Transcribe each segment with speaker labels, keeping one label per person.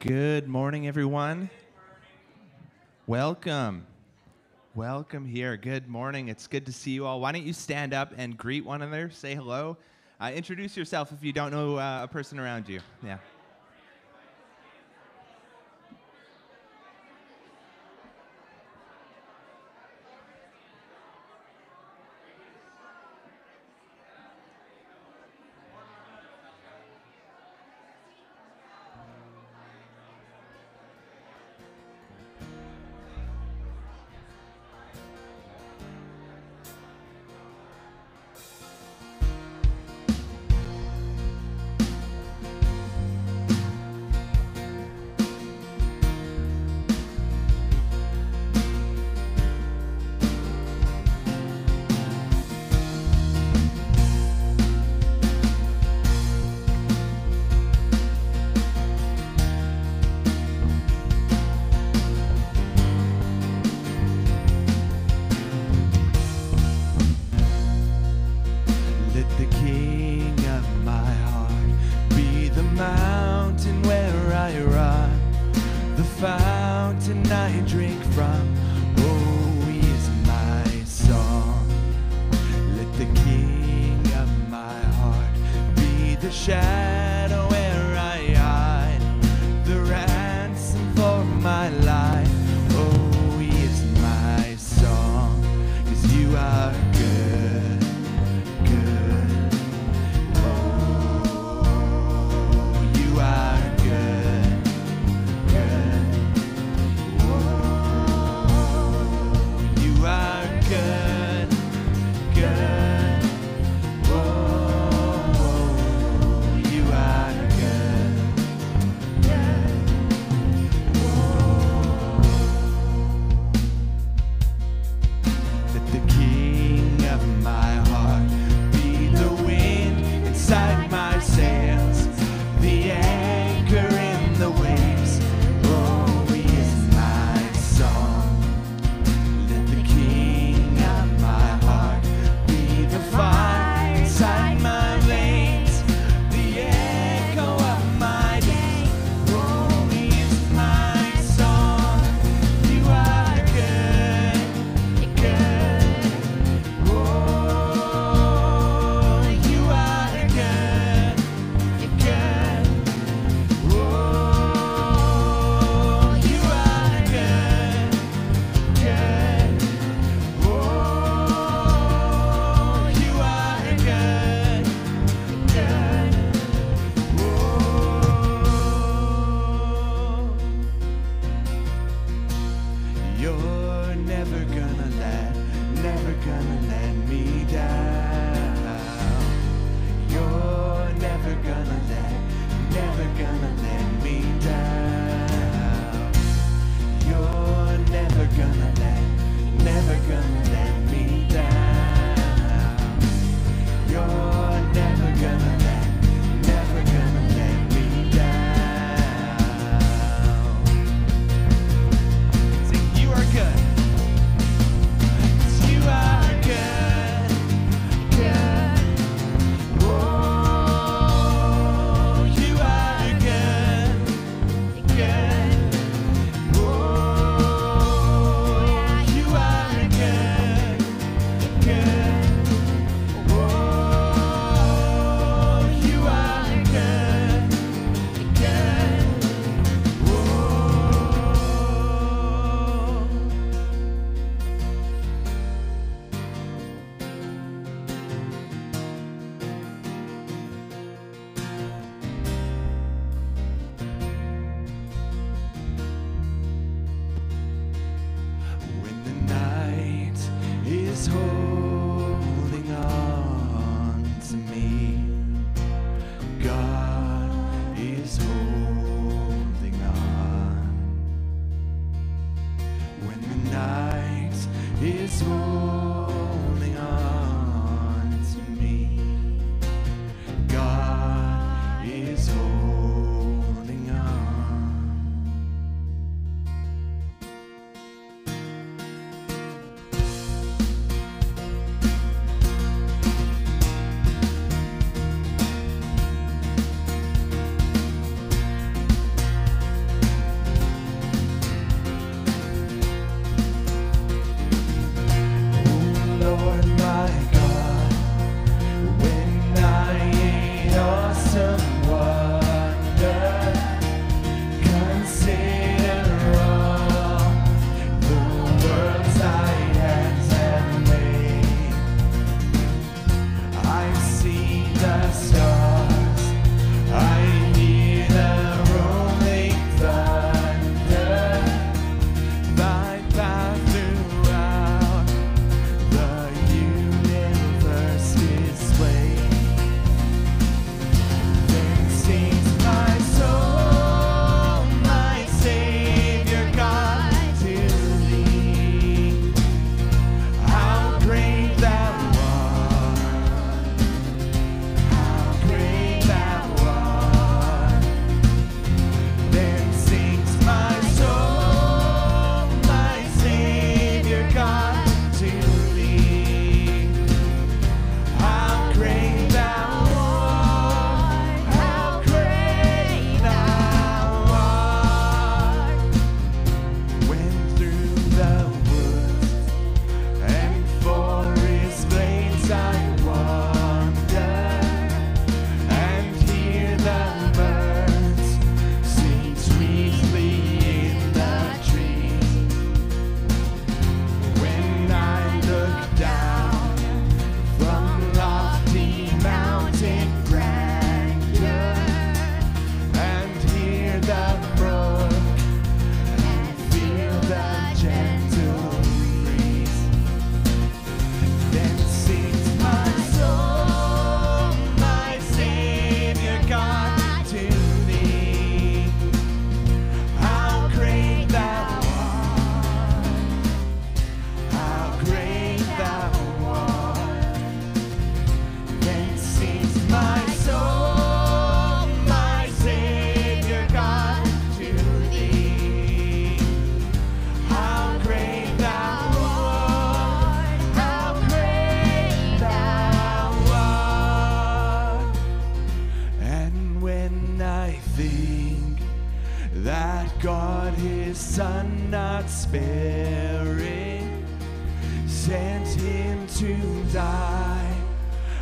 Speaker 1: Good morning, everyone. Welcome. Welcome here. Good morning. It's good to see you all. Why don't you stand up and greet one another? Say hello. Introduce yourself if you don't know a person around you. Yeah.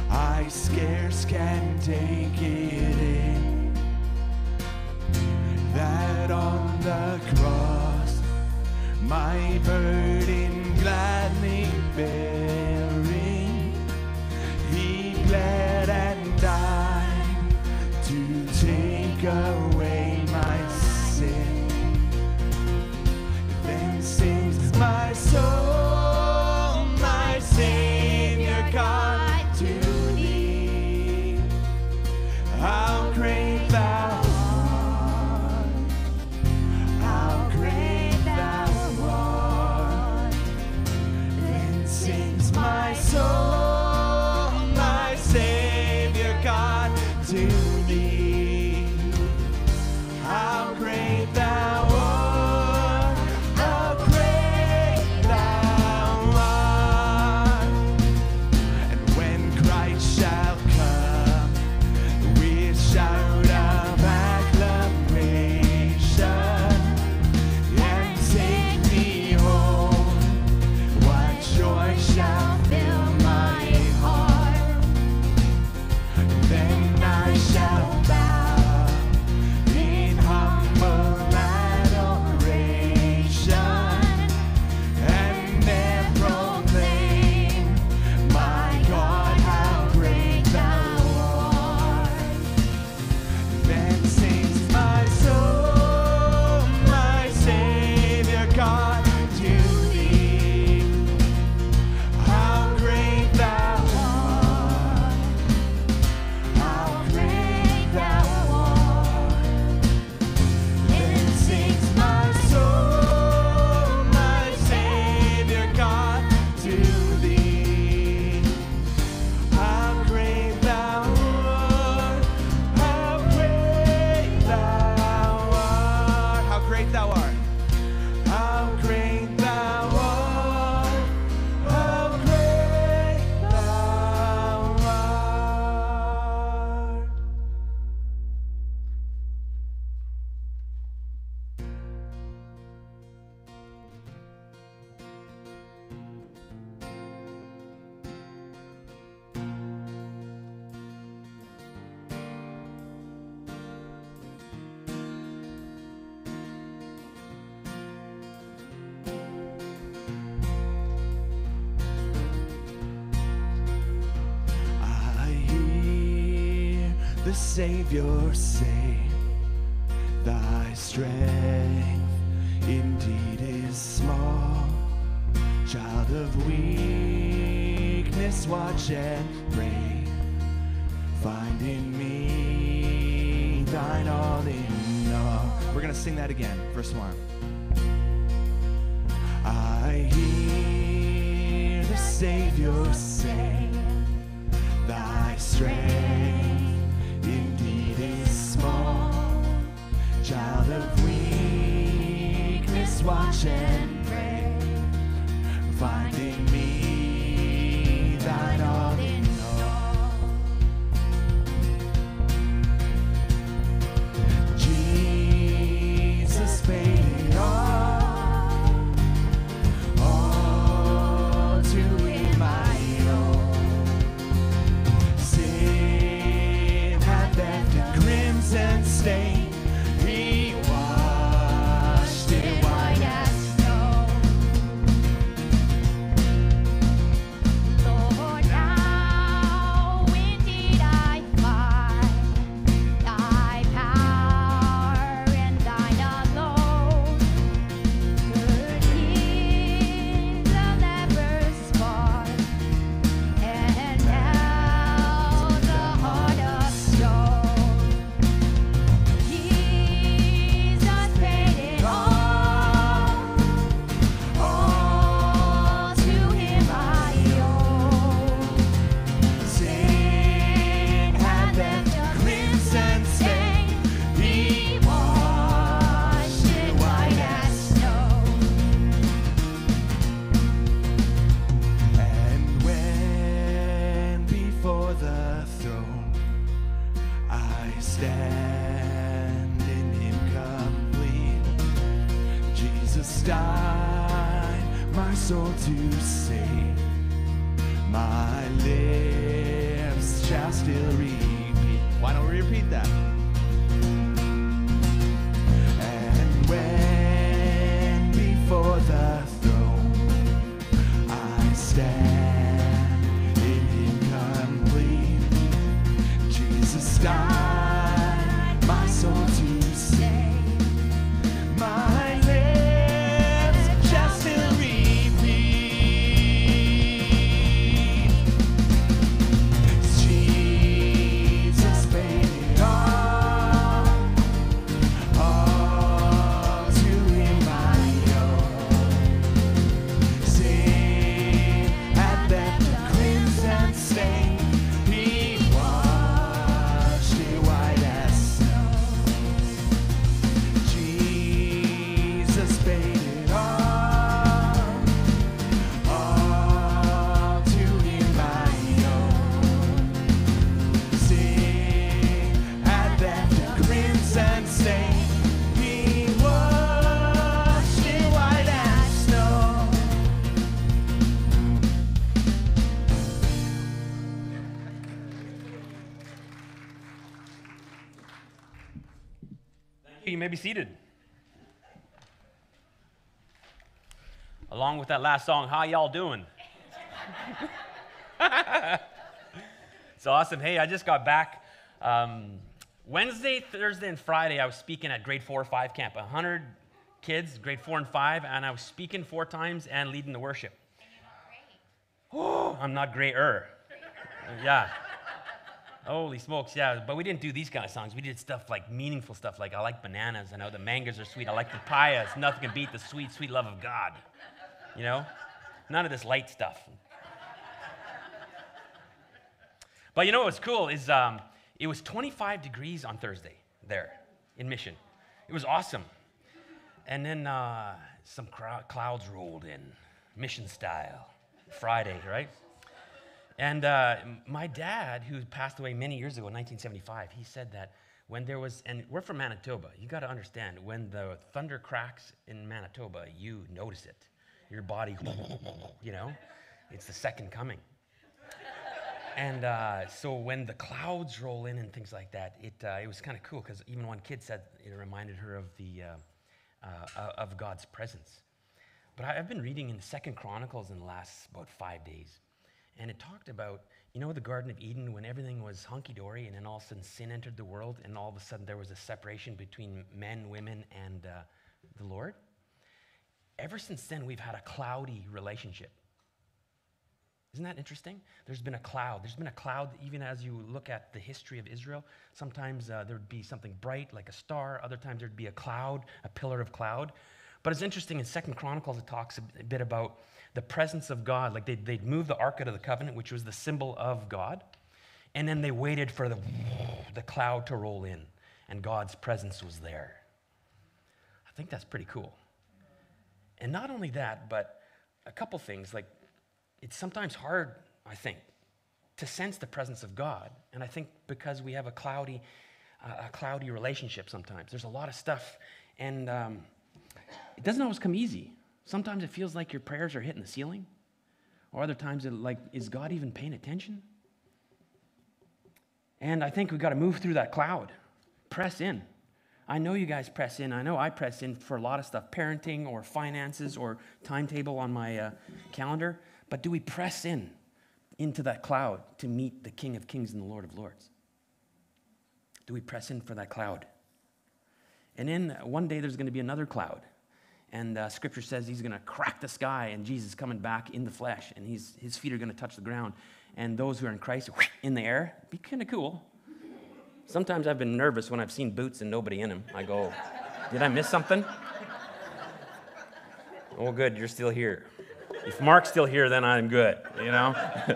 Speaker 1: I scarce can take it in, that on the cross my burden gladly bearing, he bled and died to take away my sin. Then sings my soul, my Savior God, to thee. How great thou art, how great thou art. Then sings my soul, my Savior God, to thee. How great thou art, how great thou art. And when Christ shall come with shout of acclamation and take me home, what joy shall fill my heart. Then I shall bow in humble adoration and then proclaim, my God, how great thou art. Then sings my soul, my Savior God, to thee. How great thou art, how great thou art. Then sings my soul, my Savior God, to thee. How great thou art, how great thou art. How great thou art, how great thou art, how great thou art. I hear the Savior say, thy strength indeed is small. Child of weakness, watch and pray. Find in me thine all in all. We're going to sing that again, verse 1. I hear the Savior say, thy strength indeed is small. Child of weakness, watch and pray. Find in me thine all in all. Jesus paid it all to him I owe. Sin had left a crimson stain, he washed it white as snow.
Speaker 2: Lord, now indeed I find thy power and thine alone could heal the leper's spot and melt the heart of stone. Jesus paid it all to him I owe.
Speaker 1: Sin had left a crimson stain, he washed it white as snow. And when before the throne I stand in him complete, Jesus died my soul to save. My lips still repeat. Why don't we repeat that? And when before the throne I stand in Him complete, Jesus died my soul to save. My lips just still repeat. Jesus paid it all to Him I owe. Sin had left a crimson stain. He washed it white as snow. Jesus paid it all to Him I owe. Sin had left a crimson stain. He washed it white as snow.
Speaker 3: You may be seated. Along with that last song, how y'all doing? It's awesome. Hey, I just got back. Wednesday, Thursday, and Friday, I was speaking at grade 4 or 5 camp. 100 kids, grade 4 and 5, and I was speaking 4 times and leading the worship. Oh, I'm not greater. Yeah. Holy smokes, yeah. But we didn't do these kind of songs. We did stuff like meaningful stuff, like I like bananas. I know the mangoes are sweet. I like papayas. Nothing can beat the sweet, sweet love of God. You know? None of this light stuff. But you know what's cool is it was 25 degrees on Thursday there in Mission. It was awesome. And then some clouds rolled in, Mission style, Friday, right? And my dad, who passed away many years ago in 1975, he said that when there was, and we're from Manitoba, you got to understand, when the thunder cracks in Manitoba, you notice it. Your body, you know, it's the second coming. And so when the clouds roll in and things like that, it was kind of cool, because even one kid said it reminded her of of God's presence. But I've been reading in the 2nd Chronicles in the last about 5 days. And it talked about, you know, the Garden of Eden, when everything was hunky-dory, and then all of a sudden sin entered the world, and all of a sudden there was a separation between men, women, and the Lord. Ever since then, we've had a cloudy relationship. Isn't that interesting? There's been a cloud. There's been a cloud even as you look at the history of Israel. Sometimes there would be something bright like a star. Other times there'd be a cloud, a pillar of cloud. But it's interesting, in 2nd Chronicles, it talks a bit about the presence of God. Like they'd move the Ark of the Covenant, which was the symbol of God, and then they waited for the cloud to roll in, and God's presence was there. I think that's pretty cool. And not only that, but a couple things. Like, it's sometimes hard, I think, to sense the presence of God, and I think because we have a cloudy relationship sometimes. There's a lot of stuff, and it doesn't always come easy. Sometimes it feels like your prayers are hitting the ceiling, or other times is God even paying attention? And I think we've got to move through that cloud, press in. I know you guys press in. I know I press in for a lot of stuff, parenting or finances or timetable on my calendar. But do we press into that cloud to meet the King of Kings and the Lord of Lords? Do we press in for that cloud? And then one day there's going to be another cloud. And Scripture says he's going to crack the sky, and Jesus is coming back in the flesh, and his feet are going to touch the ground. And those who are in Christ, in the air, be kind of cool. Sometimes I've been nervous when I've seen boots and nobody in them. I go, did I miss something? Oh, good, you're still here. If Mark's still here, then I'm good, you know?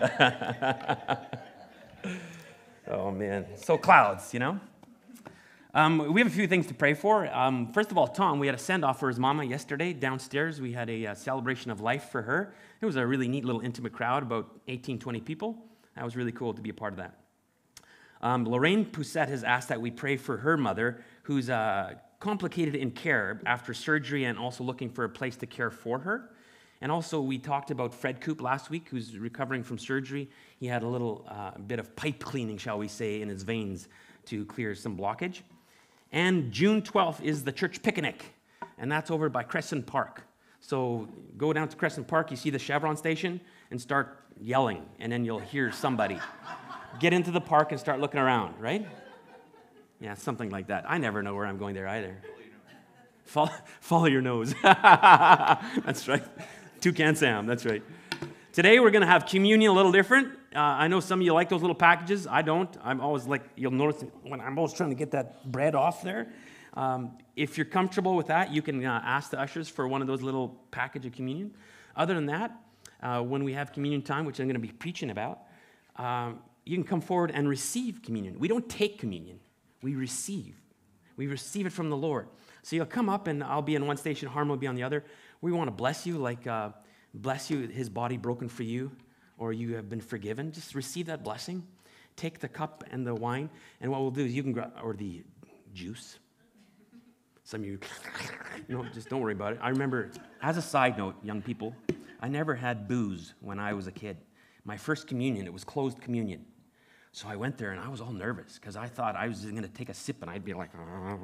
Speaker 3: Oh, man. So clouds, you know? We have a few things to pray for. First of all, Tom, we had a send-off for his mama yesterday downstairs. We had a celebration of life for her. It was a really neat little intimate crowd, about 18, 20 people. That was really cool to be a part of that. Lorraine Poussette has asked that we pray for her mother, who's complicated in care after surgery and also looking for a place to care for her. And also, we talked about Fred Coop last week, who's recovering from surgery. He had a little bit of pipe cleaning, shall we say, in his veins to clear some blockage. And June 12th is the church picnic, and that's over by Crescent Park. So go down to Crescent Park, you see the Chevron station, and start yelling, and then you'll hear somebody. Get into the park and start looking around, right? Yeah, something like that. I never know where I'm going there either. Follow your nose. That's right. Toucan Sam, that's right. Today we're going to have communion a little different. I know some of you like those little packages. I don't. I'm always like, you'll notice when I'm always trying to get that bread off there. If you're comfortable with that, you can ask the ushers for one of those little package of communion. Other than that, when we have communion time, which I'm going to be preaching about, you can come forward and receive communion. We don't take communion. We receive. We receive it from the Lord. So you'll come up, and I'll be in one station, Harm will be on the other. We want to bless you, like bless you, his body broken for you, or you have been forgiven. Just receive that blessing. Take the cup and the wine, and what we'll do is you can grab, or the juice. Some of you, just don't worry about it. I remember, as a side note, young people, I never had booze when I was a kid. My first communion, it was closed communion. So I went there, and I was all nervous because I thought I was just going to take a sip, and I'd be like,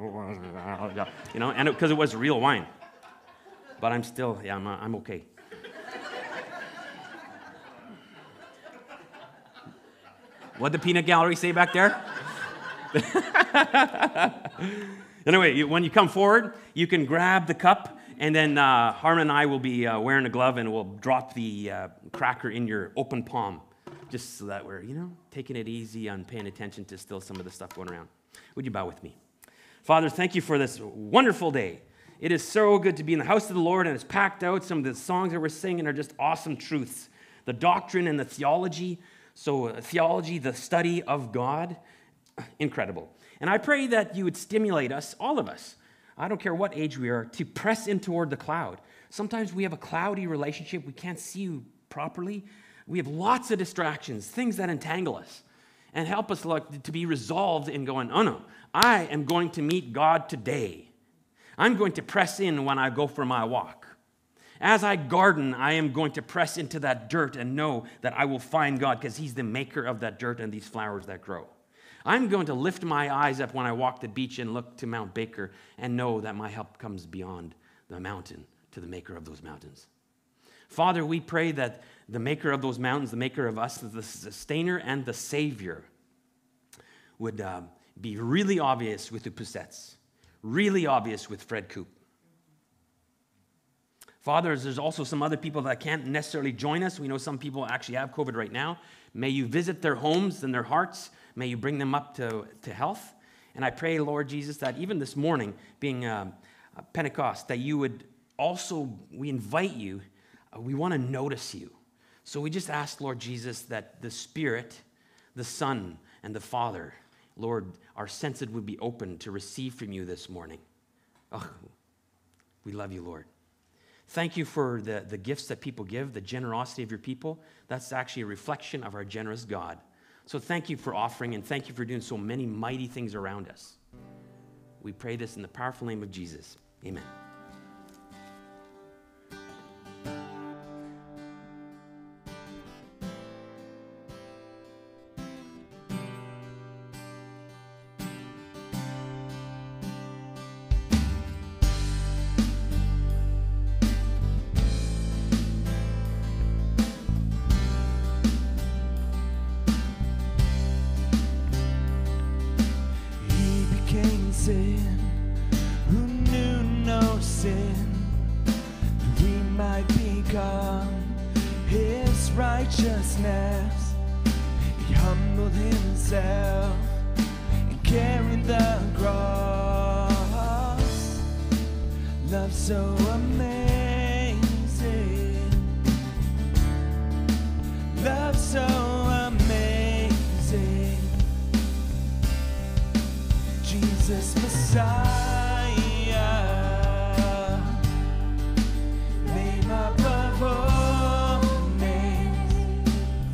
Speaker 3: and because it was real wine. But I'm still, I'm okay. What'd the peanut gallery say back there? Anyway, when you come forward, you can grab the cup, and then Harm and I will be wearing a glove, and we'll drop the cracker in your open palm, just so that we're, taking it easy and paying attention to still some of the stuff going around. Would you bow with me? Father, thank you for this wonderful day. It is so good to be in the house of the Lord, and it's packed out. Some of the songs that we're singing are just awesome truths. The doctrine and the theology. So theology, the study of God, incredible. And I pray that you would stimulate us, all of us, I don't care what age we are, to press in toward the cloud. Sometimes we have a cloudy relationship. We can't see you properly. We have lots of distractions, things that entangle us. And help us to be resolved in going, oh no, I am going to meet God today. I'm going to press in when I go for my walk. As I garden, I am going to press into that dirt and know that I will find God because he's the maker of that dirt and these flowers that grow. I'm going to lift my eyes up when I walk the beach and look to Mount Baker and know that my help comes beyond the mountain to the maker of those mountains. Father, we pray that the maker of those mountains, the maker of us, the sustainer and the savior would be really obvious with the Poussettes, really obvious with Fred Coop. Father, there's also some other people that can't necessarily join us. We know some people actually have COVID right now. May you visit their homes and their hearts. May you bring them up to health. And I pray, Lord Jesus, that even this morning, being Pentecost, that you would also, we invite you, we want to notice you. So we just ask, Lord Jesus, that the Spirit, the Son, and the Father, Lord, our senses would be open to receive from you this morning. Oh, we love you, Lord. Thank you for the gifts that people give, the generosity of your people. That's actually a reflection of our generous God. So thank you for offering, and thank you for doing so many mighty things around us. We pray this in the powerful name of Jesus. Amen.
Speaker 4: Sin, who knew no sin, that we might become his righteousness. He humbled himself and carried the cross. Love so amazing, love so amazing. Jesus Messiah, name above all names,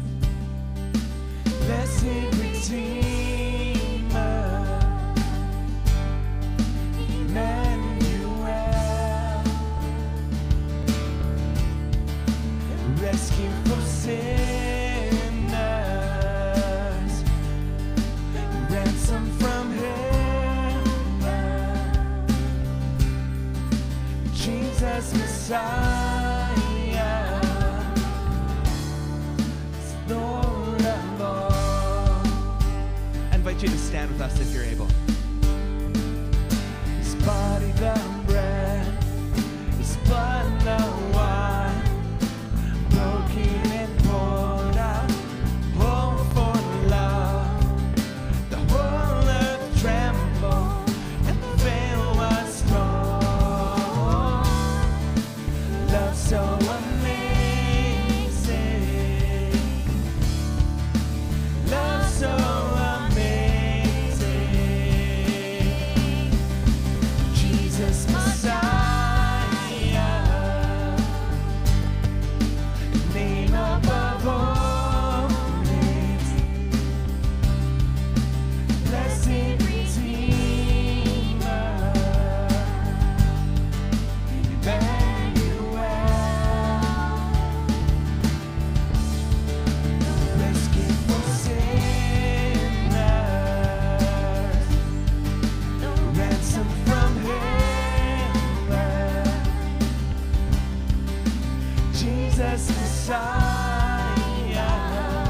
Speaker 4: blessed Redeemer, Emmanuel.
Speaker 1: invite you to stand with us if you're able.
Speaker 4: His body the bread, His blood the wine, broken and poured out, all for love. The whole earth trembled, and the veil was torn. Love so amazing, love so amazing. Jesus Messiah, name above all names, blessed Redeemer, Emmanuel, rescue for sinners, ransom from heaven, Jesus Messiah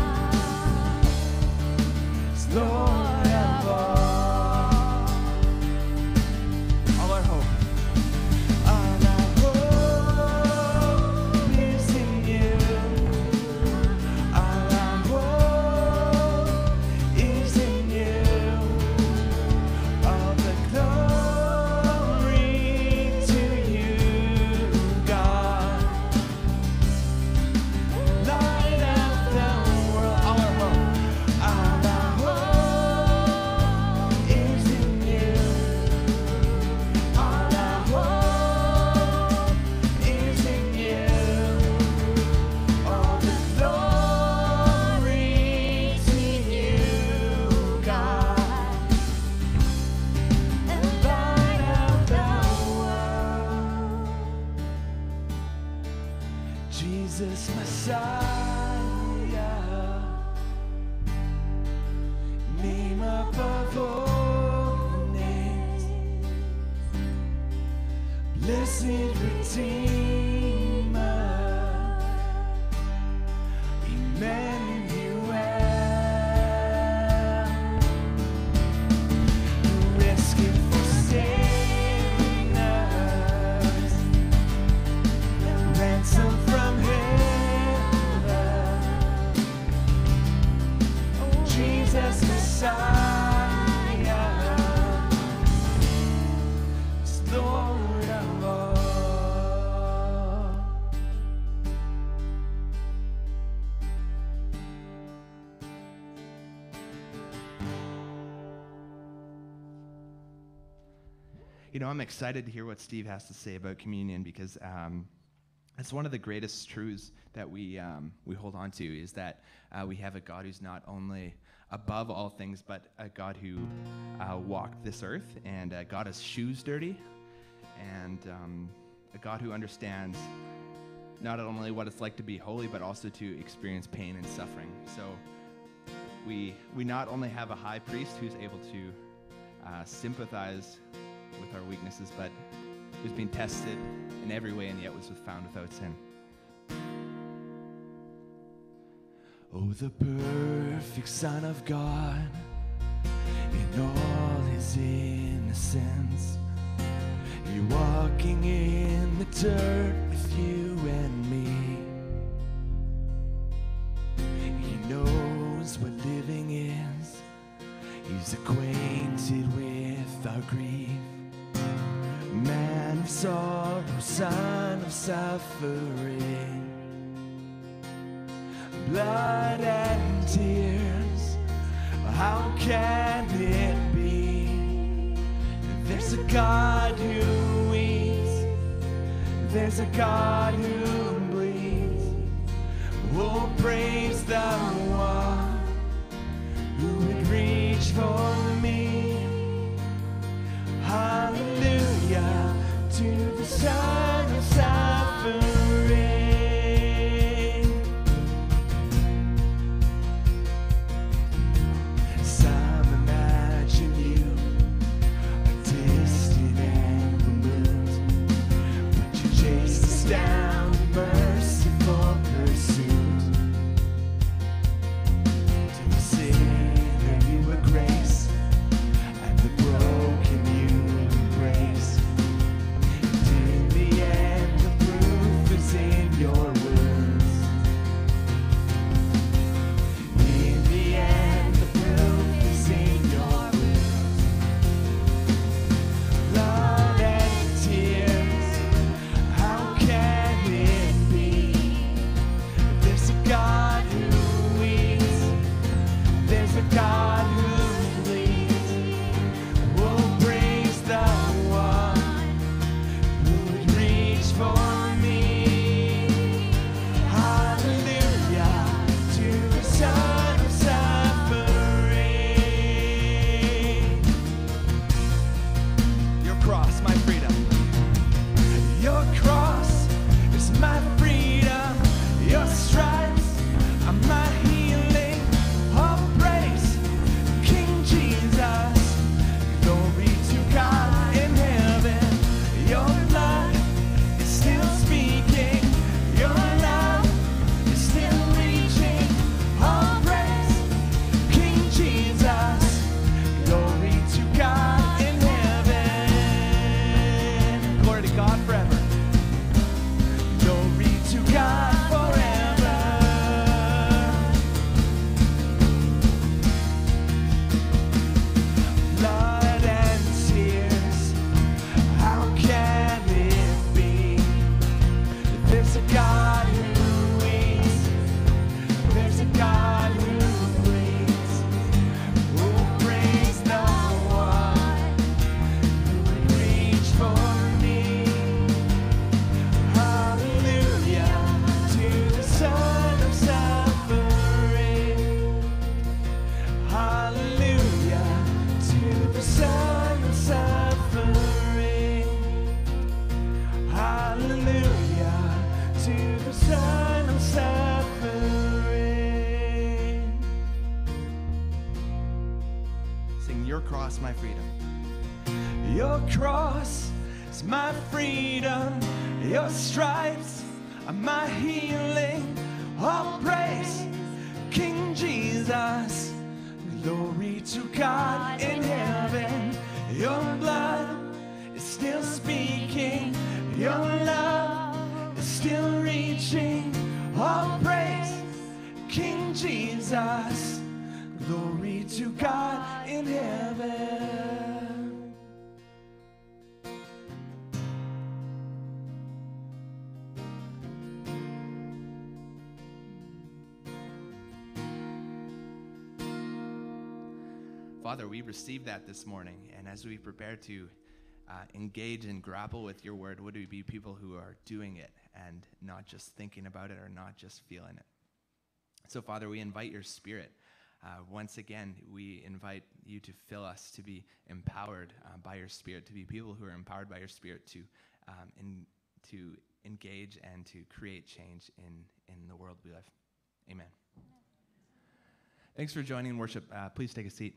Speaker 4: is Lord of all.
Speaker 1: All our hope.
Speaker 4: All our hope is in you. All our hope is in you. All the glory to you, God. Light of the world. All our hope. All our hope is in you. All our hope is in you. All the glory to you, God. And light of the world, Jesus Messiah, name above all names, blessed Redeemer, Emmanuel, rescue for sinners, ransom from heaven, Jesus Messiah is Lord of all.
Speaker 1: You know, I'm excited to hear what Steve has to say about communion because it's one of the greatest truths that we hold on to is that we have a God who's not only above all things, but a God who walked this earth and got his shoes dirty, and a God who understands not only what it's like to be holy, but also to experience pain and suffering. So we not only have a high priest who's able to sympathize with our weaknesses, but who's been tested in every way and yet was found without sin.
Speaker 4: Oh, the perfect Son of God, in all his innocence, he walking in the dirt with you and me. He knows what living is, he's acquainted with our grief. Man of sorrow, son of suffering, blood and tears, how can it be? There's a God who weeps, there's a God who bleeds. Oh, praise the one who would reach for me. Hallelujah to the Son of suffering. Some imagine you a distant and removed, but you chased us down in merciful pursuit. God who leads. Oh, praise the one who would reach for me. Hallelujah to the Son of suffering.
Speaker 1: Your cross, my freedom.
Speaker 4: Your cross is my freedom. Your stripes are my healing. All praise, King Jesus. Glory to God in heaven. Your blood is still speaking. Your love is still reaching. All praise, King Jesus. Glory to God in heaven.
Speaker 1: Glory to God forever.
Speaker 4: Glory to God forever. Blood and tears, how can it be? There's a God who weeps. There's a God who bleeds. Oh, praise the one who would reach for me. Hallelujah to the Son of suffering. Hallelujah to the Son of suffering. Hallelujah to the Son of suffering.
Speaker 1: Sing your cross, my freedom.
Speaker 4: Your cross is my freedom. Your stripes are my healing. All praise, King Jesus. Glory to God in heaven. Your blood is still speaking. Your love is still reaching. All praise, King Jesus. Glory to God in heaven.
Speaker 1: Father, we receive that this morning, and as we prepare to engage and grapple with your word, would we be people who are doing it and not just thinking about it or not just feeling it? So, Father, we invite your Spirit. Once again, we invite you to fill us, to be empowered by your Spirit, to be people who are empowered by your Spirit to engage and to create change in the world we live. Amen. Thanks for joining worship. Please take a seat.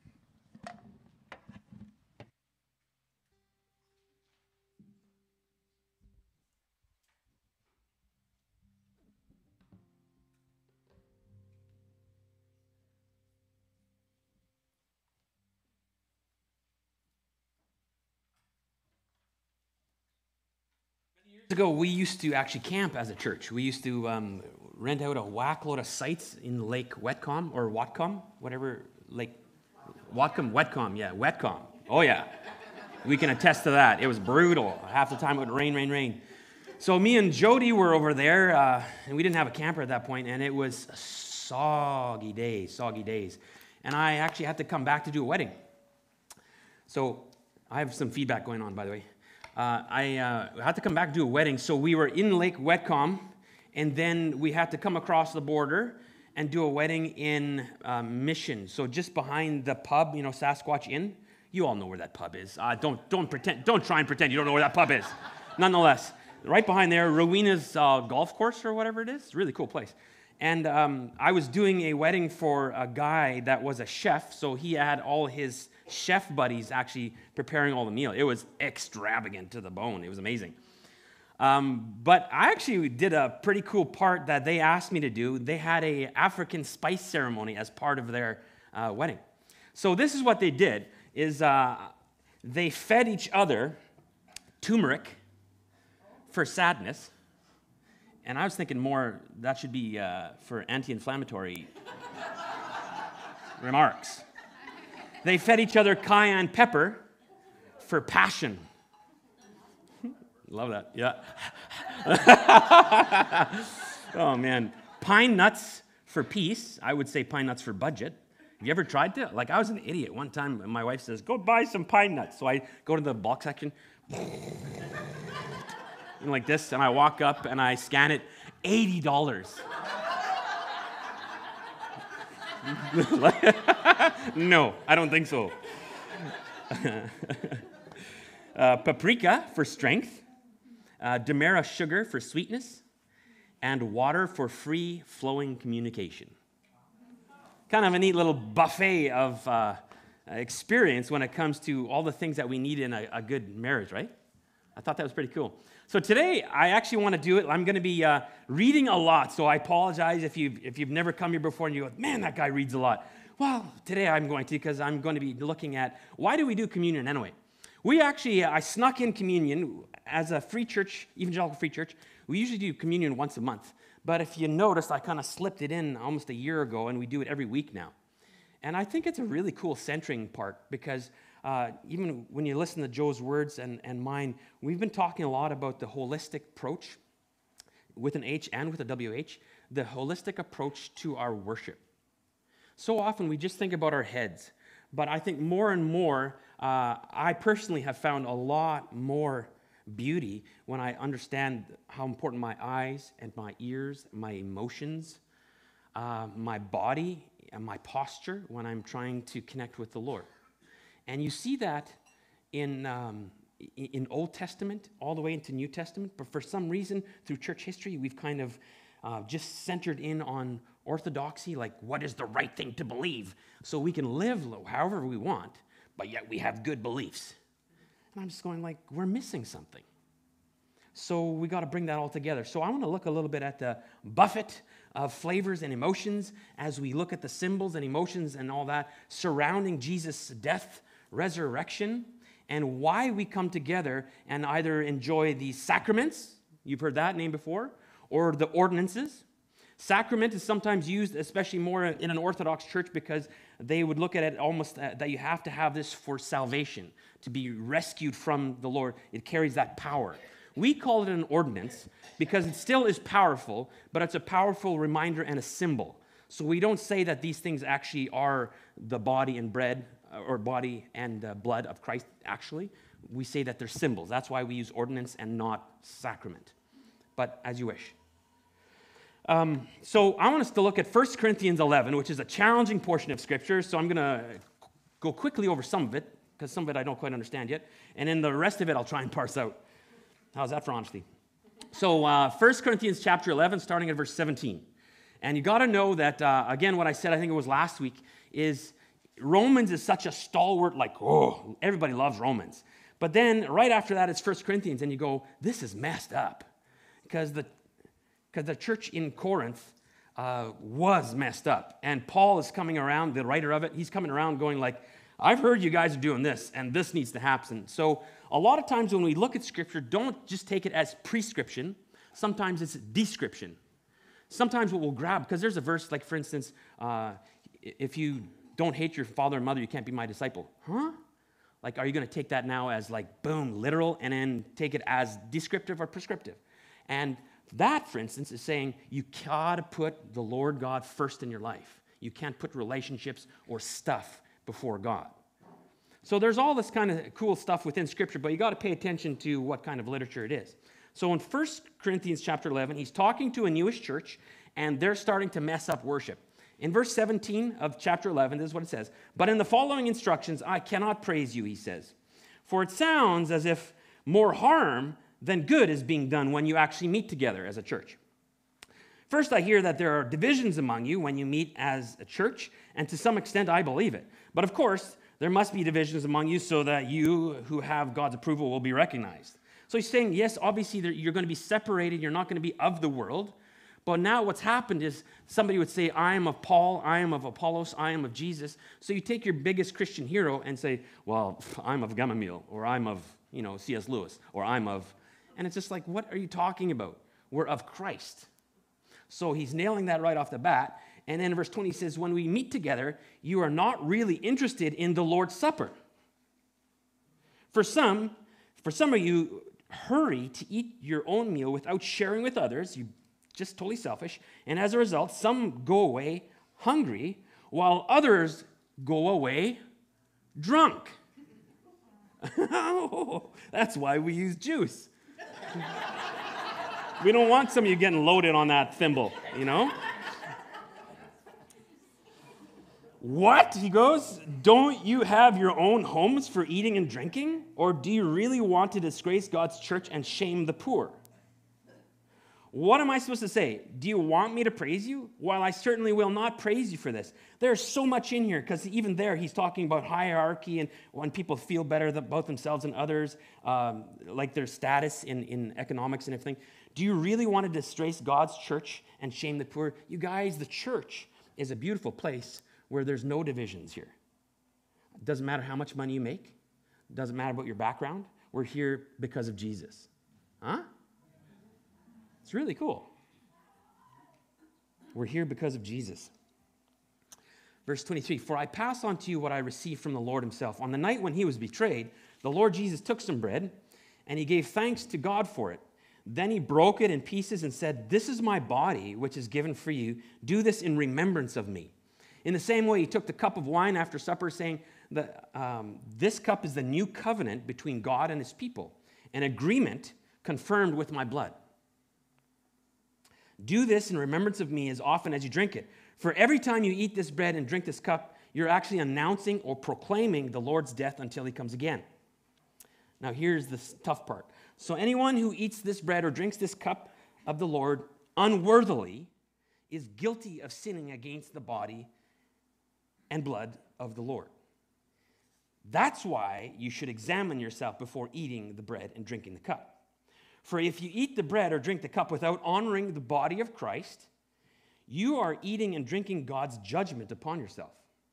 Speaker 3: Years ago, we used to actually camp as a church. We used to rent out a whack load of sites in Lake Wetcom or Whatcom, whatever, Lake Wetcom, yeah, Wetcom. Oh yeah, we can attest to that. It was brutal. Half the time it would rain. So me and Jody were over there, and we didn't have a camper at that point, and it was soggy days. And I actually had to come back to do a wedding. So I have some feedback going on, by the way. I had to come back to do a wedding, so we were in Lake Wetcom, and then we had to come across the border and do a wedding in Mission. So just behind the pub, Sasquatch Inn. You all know where that pub is. Don't try and pretend you don't know where that pub is. Nonetheless, right behind there, Rowena's golf course or whatever it is. It's a really cool place. And I was doing a wedding for a guy that was a chef, so he had all his chef buddies actually preparing all the meal. It was extravagant to the bone. It was amazing. But I actually did a pretty cool part that they asked me to do. They had a African spice ceremony as part of their wedding. So this is what they did, is they fed each other turmeric for sadness. And I was thinking more that should be for anti-inflammatory remarks. They fed each other cayenne pepper for passion. Love that, yeah. Oh, man. Pine nuts for peace. I would say pine nuts for budget. You ever tried to? Like, I was an idiot. One time, my wife says, go buy some pine nuts. So I go to the bulk section, like this, and I walk up and I scan it, $80. No, I don't think so. Paprika for strength, demerara sugar for sweetness, and water for free flowing communication. Kind of a neat little buffet of experience when it comes to all the things that we need in a good marriage, right? I thought that was pretty cool. So today, I actually want to do it. I'm going to be reading a lot, so I apologize if you've never come here before and you go, man, that guy reads a lot. Well, today I'm going to, because I'm going to be looking at why do we do communion anyway? We actually, I snuck in communion as a free church, evangelical free church. We usually do communion once a month. But if you noticed, I kind of slipped it in almost a year ago, and we do it every week now. And I think it's a really cool centering part because even when you listen to Joe's words and mine, we've been talking a lot about the holistic approach with an H and with a WH, the holistic approach to our worship. So often we just think about our heads, but I think more and more, I personally have found a lot more beauty when I understand how important my eyes and my ears, my emotions, my body, and my posture when I'm trying to connect with the Lord. And you see that in Old Testament all the way into New Testament, but for some reason through church history, we've kind of just centered in on orthodoxy, like what is the right thing to believe, so we can live however we want, but yet we have good beliefs. And I'm just going like, we're missing something. So we got to bring that all together. So I want to look a little bit at the buffet of flavors and emotions as we look at the symbols and emotions and all that surrounding Jesus' death, resurrection, and why we come together and either enjoy the sacraments, you've heard that name before, or the ordinances. Sacrament is sometimes used, especially more in an Orthodox church, because they would look at it almost that you have to have this for salvation, to be rescued from the Lord. It carries that power. We call it an ordinance because it still is powerful, but it's a powerful reminder and a symbol. So we don't say that these things actually are the body and bread, or body and blood of Christ, actually. We say that they're symbols. That's why we use ordinance and not sacrament. But as you wish. So I want us to look at 1 Corinthians 11, which is a challenging portion of Scripture. So I'm going to go quickly over some of it, because some of it I don't quite understand yet. And then the rest of it I'll try and parse out. How's that for honesty? So 1 Corinthians chapter 11, starting at verse 17. And you got to know that, again, what I said, I think it was last week, is Romans is such a stalwart, like, oh, everybody loves Romans. But then right after that, it's 1 Corinthians, and you go, this is messed up. Because the church in Corinth was messed up. And Paul is coming around, the writer of it, he's coming around going like, I've heard you guys are doing this, and this needs to happen. So a lot of times when we look at Scripture, don't just take it as prescription. Sometimes it's description. Sometimes what we'll grab, because there's a verse like, for instance, if you don't hate your father and mother, you can't be my disciple. Huh? Like, are you going to take that now as like, boom, literal, and then take it as descriptive or prescriptive? And that, for instance, is saying you got to put the Lord God first in your life. You can't put relationships or stuff before God. So there's all this kind of cool stuff within Scripture, but you got to pay attention to what kind of literature it is. So in 1 Corinthians chapter 11, he's talking to a newish church, and they're starting to mess up worship. In verse 17 of chapter 11, this is what it says. But in the following instructions, I cannot praise you, he says. For it sounds as if more harm than good is being done when you actually meet together as a church. First, I hear that there are divisions among you when you meet as a church, and to some extent, I believe it. But of course, there must be divisions among you so that you who have God's approval will be recognized. So he's saying, yes, obviously you're going to be separated. You're not going to be of the world. But now what's happened is somebody would say, I am of Paul, I am of Apollos, I am of Jesus. So you take your biggest Christian hero and say, well, I'm of Gamaliel, or I'm of, C.S. Lewis, or I'm of... And it's just like, what are you talking about? We're of Christ. So he's nailing that right off the bat. And then in verse 20 he says, when we meet together, you are not really interested in the Lord's Supper. For some of you, hurry to eat your own meal without sharing with others. You're just totally selfish. And as a result, some go away hungry, while others go away drunk. That's why we use juice. We don't want some of you getting loaded on that thimble, you know? What? He goes, don't you have your own homes for eating and drinking? Or do you really want to disgrace God's church and shame the poor? What am I supposed to say? Do you want me to praise you? Well, I certainly will not praise you for this. There's so much in here, because even there he's talking about hierarchy and when people feel better about themselves and others, like their status in economics and everything. Do you really want to disgrace God's church and shame the poor? You guys, the church is a beautiful place where there's no divisions here. It doesn't matter how much money you make. It doesn't matter about your background. We're here because of Jesus. Huh? It's really cool. We're here because of Jesus. Verse 23, for I pass on to you what I received from the Lord himself. On the night when he was betrayed, the Lord Jesus took some bread, and he gave thanks to God for it. Then he broke it in pieces and said, this is my body, which is given for you. Do this in remembrance of me. In the same way, he took the cup of wine after supper, saying that this cup is the new covenant between God and his people, an agreement confirmed with my blood. Do this in remembrance of me as often as you drink it. For every time you eat this bread and drink this cup, you're actually announcing or proclaiming the Lord's death until he comes again. Now here's the tough part. So anyone who eats this bread or drinks this cup of the Lord unworthily is guilty of sinning against the body and blood of the Lord. That's why you should examine yourself before eating the bread and drinking the cup. For if you eat the bread or drink the cup without honoring the body of Christ, you are eating and drinking God's judgment upon yourself.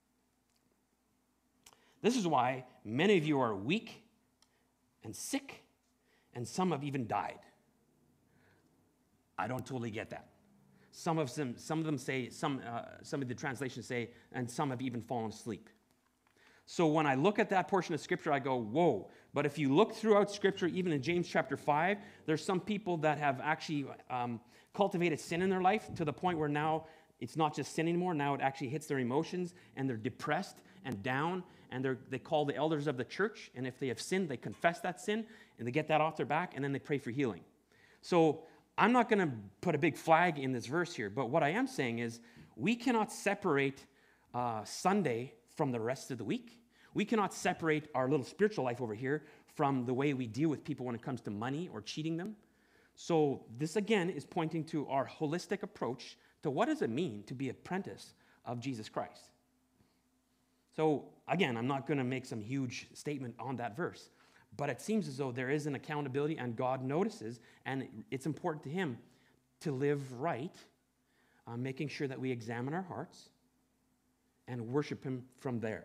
Speaker 3: This is why many of you are weak and sick, and some have even died. I don't totally get that. Some of them say, some of the translations say, and some have even fallen asleep. So when I look at that portion of Scripture, I go, whoa. But if you look throughout Scripture, even in James chapter 5, there's some people that have actually cultivated sin in their life to the point where now it's not just sin anymore. Now it actually hits their emotions, and they're depressed and down, and they call the elders of the church, and if they have sinned, they confess that sin, and they get that off their back, and then they pray for healing. So I'm not going to put a big flag in this verse here, but what I am saying is we cannot separate Sunday from the rest of the week. We cannot separate our little spiritual life over here from the way we deal with people when it comes to money or cheating them. So this, again, is pointing to our holistic approach to what does it mean to be an apprentice of Jesus Christ. So, again, I'm not going to make some huge statement on that verse, but it seems as though there is an accountability, and God notices, and it's important to him to live right, making sure that we examine our hearts and worship him from there.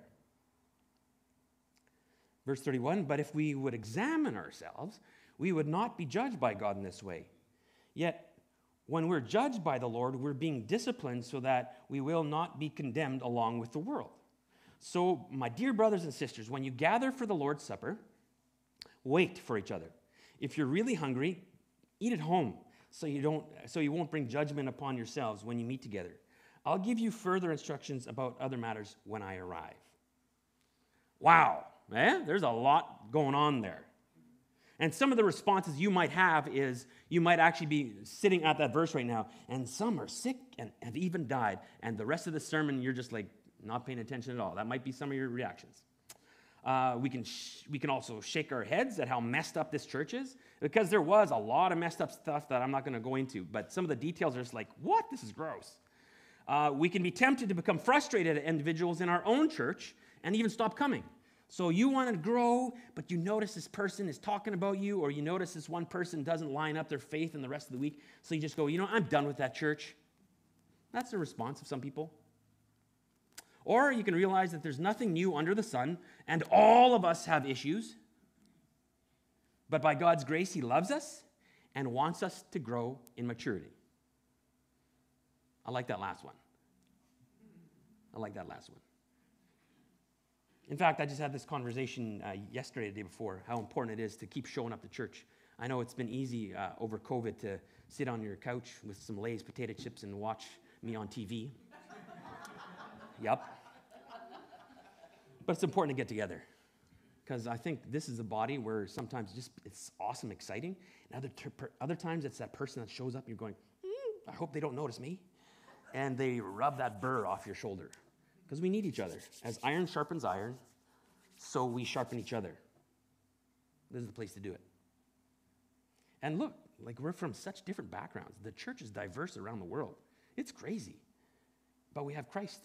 Speaker 3: Verse 31, but if we would examine ourselves, we would not be judged by God in this way. Yet, when we're judged by the Lord, we're being disciplined so that we will not be condemned along with the world. So, my dear brothers and sisters, when you gather for the Lord's Supper, wait for each other. If you're really hungry, eat at home so you won't bring judgment upon yourselves when you meet together. I'll give you further instructions about other matters when I arrive. Wow, there's a lot going on there. And some of the responses you might have is you might actually be sitting at that verse right now, and some are sick and have even died, and the rest of the sermon you're just like not paying attention at all. That might be some of your reactions. We can also shake our heads at how messed up this church is, because there was a lot of messed up stuff that I'm not going to go into, but some of the details are just like, what? This is gross. We can be tempted to become frustrated at individuals in our own church and even stop coming. So you want to grow, but you notice this person is talking about you, or you notice this one person doesn't line up their faith in the rest of the week, so you just go, I'm done with that church. That's the response of some people. Or you can realize that there's nothing new under the sun, and all of us have issues, but by God's grace, he loves us and wants us to grow in maturity. I like that last one. In fact, I just had this conversation yesterday, the day before, how important it is to keep showing up to church. I know it's been easy over COVID to sit on your couch with some Lay's potato chips and watch me on TV. Yep. But it's important to get together because I think this is a body where sometimes just it's awesome, exciting. And other times it's that person that shows up and you're going, I hope they don't notice me. And they rub that burr off your shoulder because we need each other. As iron sharpens iron, so we sharpen each other. This is the place to do it. And look, like we're from such different backgrounds. The church is diverse around the world. It's crazy. But we have Christ.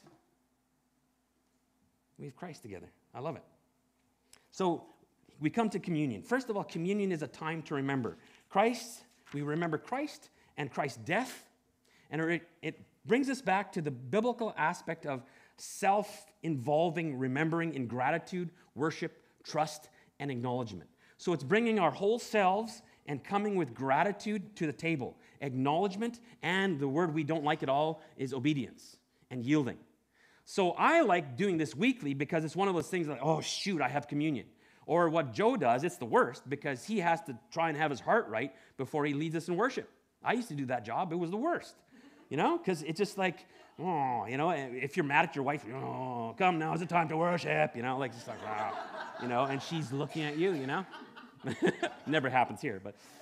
Speaker 3: We have Christ together. I love it. So we come to communion. First of all, communion is a time to remember Christ. We remember Christ and Christ's death. And it brings us back to the biblical aspect of self-involving remembering in gratitude, worship, trust, and acknowledgement. So it's bringing our whole selves and coming with gratitude to the table. Acknowledgement, and the word we don't like at all is obedience and yielding. So I like doing this weekly because it's one of those things like, oh, shoot, I have communion. Or what Joe does, it's the worst because he has to try and have his heart right before he leads us in worship. I used to do that job. It was the worst, because it's just like, if you're mad at your wife, come now, is it time to worship, like just like, wow, and she's looking at you, Never happens here,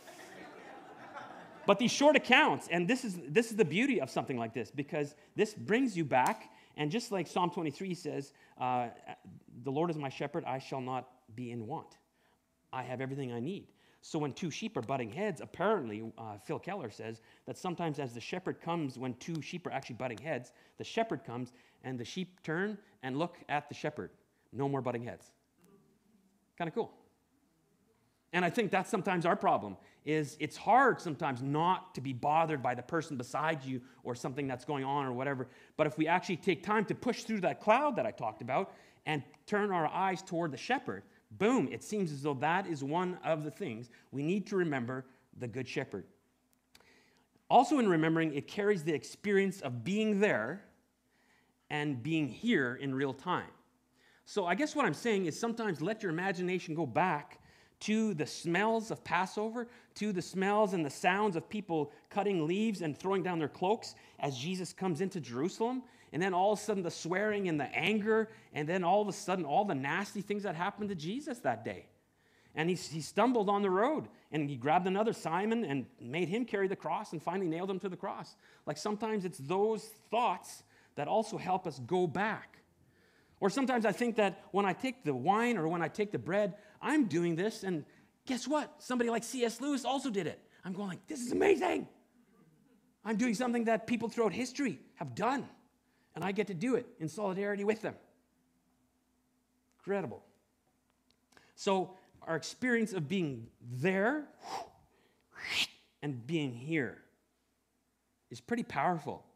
Speaker 3: but these short accounts, and this is the beauty of something like this, because this brings you back, and just like Psalm 23 says, the Lord is my shepherd, I shall not be in want. I have everything I need. So when two sheep are butting heads, apparently, Phil Keller says that sometimes as the shepherd comes, when two sheep are actually butting heads, the shepherd comes, and the sheep turn and look at the shepherd. No more butting heads. Kind of cool. And I think that's sometimes our problem, is it's hard sometimes not to be bothered by the person beside you or something that's going on or whatever. But if we actually take time to push through that cloud that I talked about and turn our eyes toward the shepherd, boom, it seems as though that is one of the things we need to remember, the Good Shepherd. Also in remembering, it carries the experience of being there and being here in real time. So I guess what I'm saying is sometimes let your imagination go back to the smells of Passover, to the smells and the sounds of people cutting leaves and throwing down their cloaks as Jesus comes into Jerusalem. And then all of a sudden the swearing and the anger, and then all of a sudden all the nasty things that happened to Jesus that day. And he stumbled on the road, and he grabbed another Simon and made him carry the cross and finally nailed him to the cross. Like sometimes it's those thoughts that also help us go back. Or sometimes I think that when I take the wine or when I take the bread, I'm doing this, and guess what? Somebody like C.S. Lewis also did it. I'm going like, this is amazing. I'm doing something that people throughout history have done, and I get to do it in solidarity with them. Incredible. So our experience of being there and being here is pretty powerful.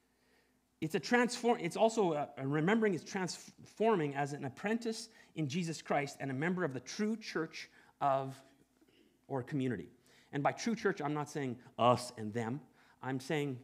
Speaker 3: It's also remembering it's transforming as an apprentice in Jesus Christ and a member of the true church or community. And by true church, I'm not saying us and them. I'm saying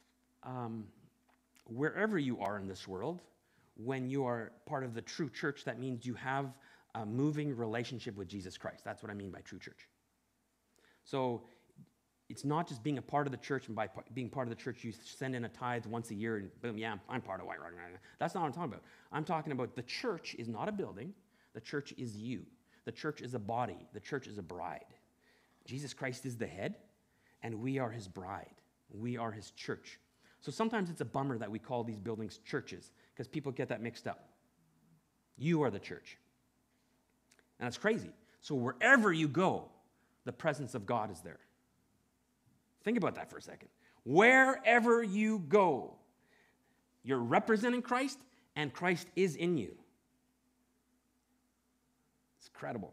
Speaker 3: wherever you are in this world, when you are part of the true church, that means you have a moving relationship with Jesus Christ. That's what I mean by true church. So it's not just being a part of the church, and by being part of the church, you send in a tithe once a year, and boom, yeah, I'm part of White Rock. That's not what I'm talking about. I'm talking about the church is not a building. The church is you. The church is a body. The church is a bride. Jesus Christ is the head, and we are his bride. We are his church. So sometimes it's a bummer that we call these buildings churches, because people get that mixed up. You are the church. And that's crazy. So wherever you go, the presence of God is there. Think about that for a second. Wherever you go, you're representing Christ, and Christ is in you. It's incredible.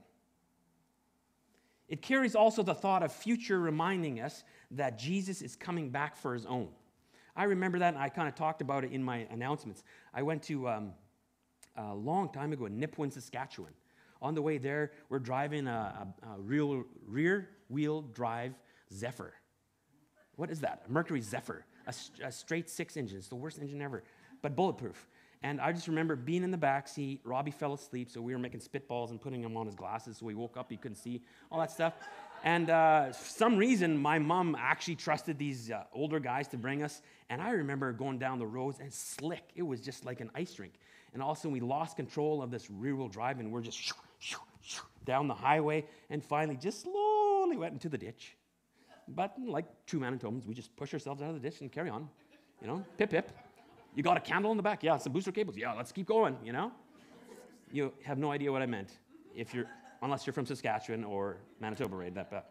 Speaker 3: It carries also the thought of future, reminding us that Jesus is coming back for his own. I remember that, and I kind of talked about it in my announcements. I went to a long time ago in Nipawin, Saskatchewan. On the way there, we're driving a rear-wheel drive Zephyr. What is that? A Mercury Zephyr, a straight 6 engine. It's the worst engine ever, but bulletproof. And I just remember being in the back seat. Robbie fell asleep, so we were making spitballs and putting him on his glasses, so he woke up, he couldn't see, all that stuff. And for some reason, my mom actually trusted these older guys to bring us. And I remember going down the roads and slick. It was just like an ice rink. And all of a sudden, we lost control of this rear-wheel drive, and we're just shoo, shoo, shoo, down the highway, and finally just slowly went into the ditch. But like true Manitobans, we just push ourselves out of the ditch and carry on. You know, pip, pip. You got a candle in the back? Yeah, some booster cables? Yeah, let's keep going, you know? You have no idea what I meant unless you're from Saskatchewan or Manitoba, right? But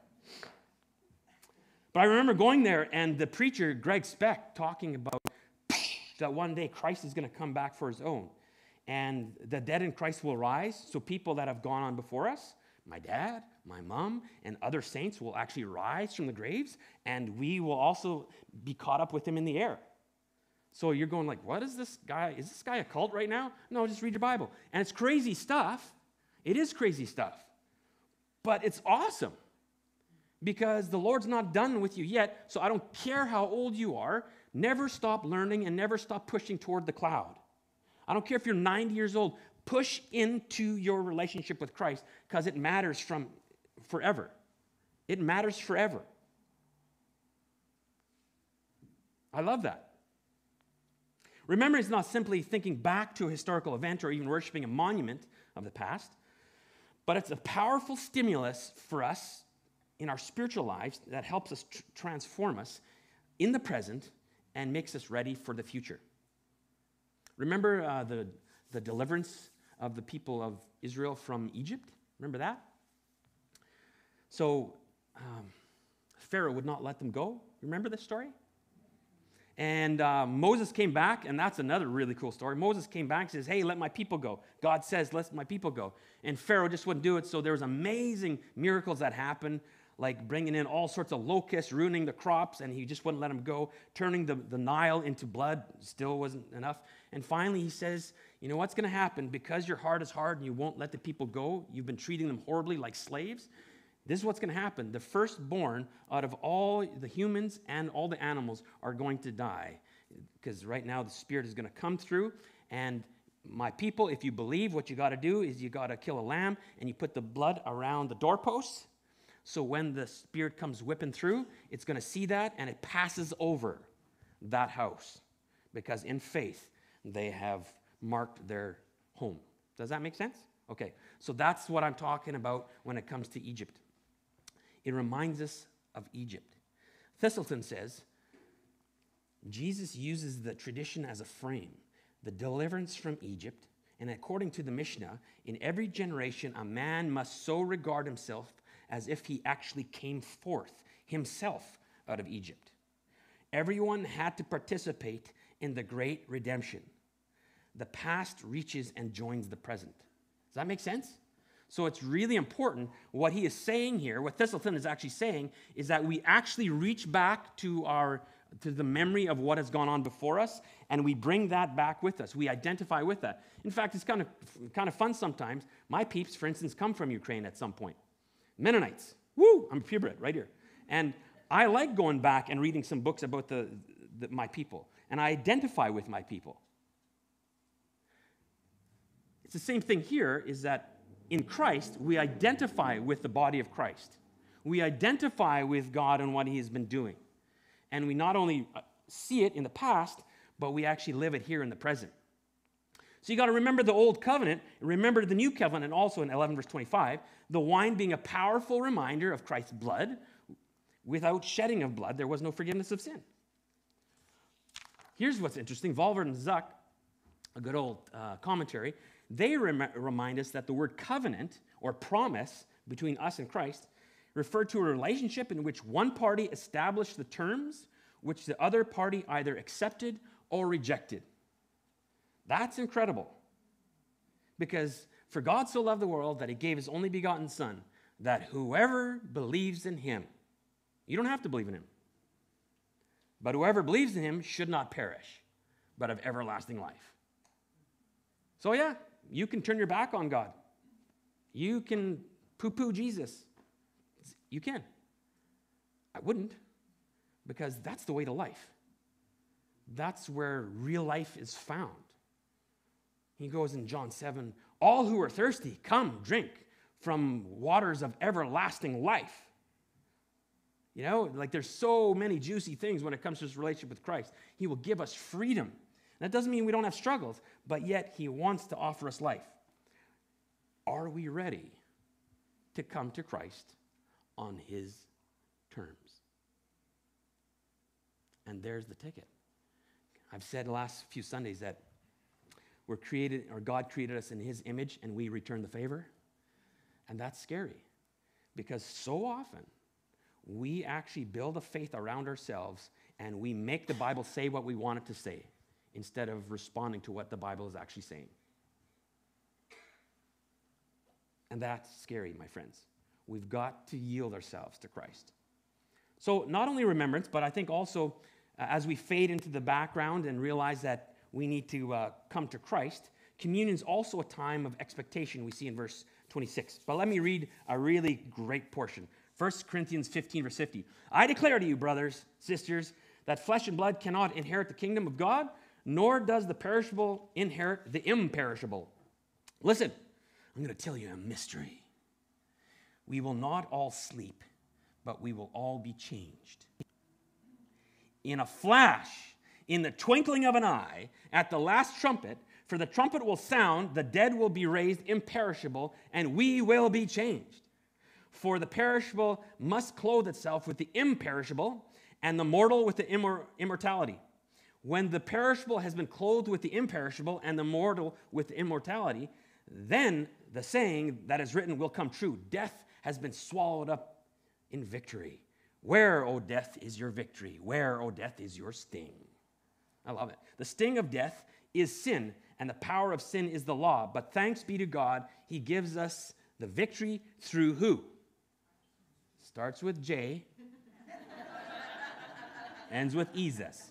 Speaker 3: I remember going there and the preacher, Greg Speck, talking about that one day Christ is going to come back for his own. And the dead in Christ will rise. So people that have gone on before us, my dad, my mom, and other saints will actually rise from the graves. And we will also be caught up with him in the air. So you're going like, what is this guy? Is this guy a cult right now? No, just read your Bible. And it's crazy stuff. It is crazy stuff. But it's awesome. Because the Lord's not done with you yet. So I don't care how old you are. Never stop learning and never stop pushing toward the cloud. I don't care if you're 90 years old. Push into your relationship with Christ because it matters from forever. It matters forever. I love that. Remember, it's not simply thinking back to a historical event or even worshiping a monument of the past, but it's a powerful stimulus for us in our spiritual lives that helps us transform us in the present and makes us ready for the future. Remember the deliverance of the people of Israel from Egypt? Remember that? So Pharaoh would not let them go. Remember this story? And Moses came back, and that's another really cool story. Moses came back and says, hey, let my people go. God says, let my people go. And Pharaoh just wouldn't do it, so there was amazing miracles that happened, like bringing in all sorts of locusts, ruining the crops, and he just wouldn't let them go. Turning the Nile into blood still wasn't enough. And finally he says, you know what's going to happen? Because your heart is hard and you won't let the people go, you've been treating them horribly like slaves, this is what's going to happen. The firstborn out of all the humans and all the animals are going to die. Because right now the Spirit is going to come through. And my people, if you believe, what you got to do is you got to kill a lamb and you put the blood around the doorposts. So when the Spirit comes whipping through, it's going to see that and it passes over that house. Because in faith, they have marked their home. Does that make sense? Okay, so that's what I'm talking about when it comes to Egypt. It reminds us of Egypt. Thistleton says, Jesus uses the tradition as a frame, the deliverance from Egypt, and according to the Mishnah, in every generation a man must so regard himself as if he actually came forth himself out of Egypt. Everyone had to participate in the great redemption. The past reaches and joins the present. Does that make sense? So it's really important. What he is saying here, what Thistleton is actually saying, is that we actually reach back to the memory of what has gone on before us, and we bring that back with us. We identify with that. In fact, it's kind of fun sometimes. My peeps, for instance, come from Ukraine at some point. Mennonites. Woo! I'm purebred right here. And I like going back and reading some books about my people, and I identify with my people. It's the same thing here, is that in Christ, we identify with the body of Christ. We identify with God and what he has been doing. And we not only see it in the past, but we actually live it here in the present. So you got to remember the old covenant, remember the new covenant also in 11 verse 25, the wine being a powerful reminder of Christ's blood. Without shedding of blood, there was no forgiveness of sin. Here's what's interesting. Volver and Zuck, a good old commentary, they remind us that the word covenant or promise between us and Christ referred to a relationship in which one party established the terms which the other party either accepted or rejected. That's incredible. Because for God so loved the world that he gave his only begotten Son, that whoever believes in him, you don't have to believe in him, but whoever believes in him should not perish, but have everlasting life. So yeah, you can turn your back on God. You can poo-poo Jesus. You can. I wouldn't, because that's the way to life. That's where real life is found. He goes in John 7, all who are thirsty, come, drink from waters of everlasting life. You know, like there's so many juicy things when it comes to this relationship with Christ. He will give us freedom. That doesn't mean we don't have struggles, but yet he wants to offer us life. Are we ready to come to Christ on his terms? And there's the ticket. I've said the last few Sundays that we're created, or God created us in his image, and we return the favor. And that's scary, because so often we actually build a faith around ourselves and we make the Bible say what we want it to say instead of responding to what the Bible is actually saying. And that's scary, my friends. We've got to yield ourselves to Christ. So not only remembrance, but I think also as we fade into the background and realize that we need to come to Christ, communion is also a time of expectation we see in verse 26. But let me read a really great portion. 1 Corinthians 15, verse 50. I declare to you, brothers, sisters, that flesh and blood cannot inherit the kingdom of God, nor does the perishable inherit the imperishable. Listen, I'm going to tell you a mystery. We will not all sleep, but we will all be changed. In a flash, in the twinkling of an eye, at the last trumpet, for the trumpet will sound, the dead will be raised imperishable, and we will be changed. For the perishable must clothe itself with the imperishable, and the mortal with the immortality. When the perishable has been clothed with the imperishable, and the mortal with the immortality, then the saying that is written will come true. Death has been swallowed up in victory. Where, O death, is your victory? Where, O death, is your sting? I love it. The sting of death is sin, and the power of sin is the law. But thanks be to God, he gives us the victory through who? Starts with J, ends with Jesus.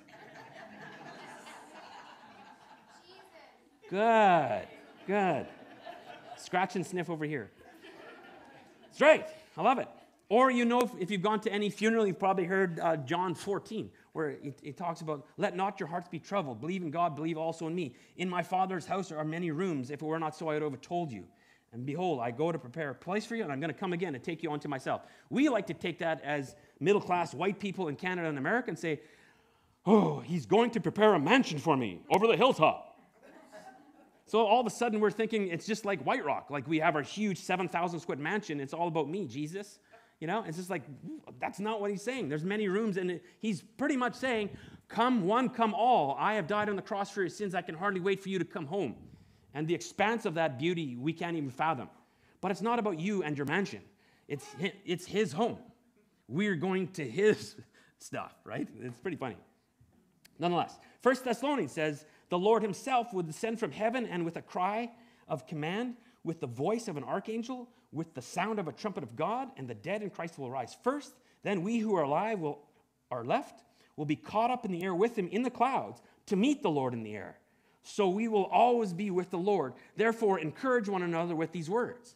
Speaker 3: Good, good. Scratch and sniff over here. That's right. I love it. Or you know, if you've gone to any funeral, you've probably heard John 14, where it talks about, let not your hearts be troubled. Believe in God, believe also in me. In my Father's house are many rooms. If it were not so, I would have told you. And behold, I go to prepare a place for you, and I'm going to come again and take you unto myself. We like to take that as middle-class white people in Canada and America and say, oh, he's going to prepare a mansion for me over the hilltop. So all of a sudden we're thinking it's just like White Rock, like we have our huge 7,000 square mansion. It's all about me, Jesus. You know, it's just like, that's not what he's saying. There's many rooms, and he's pretty much saying, come one, come all. I have died on the cross for your sins. I can hardly wait for you to come home. And the expanse of that beauty, we can't even fathom. But it's not about you and your mansion. It's his home. We're going to his stuff, right? It's pretty funny. Nonetheless, 1 Thessalonians says, the Lord himself will descend from heaven, and with a cry of command, with the voice of an archangel, with the sound of a trumpet of God, and the dead in Christ will rise first. Then we who are alive are left, will be caught up in the air with him in the clouds to meet the Lord in the air. So we will always be with the Lord. Therefore, encourage one another with these words.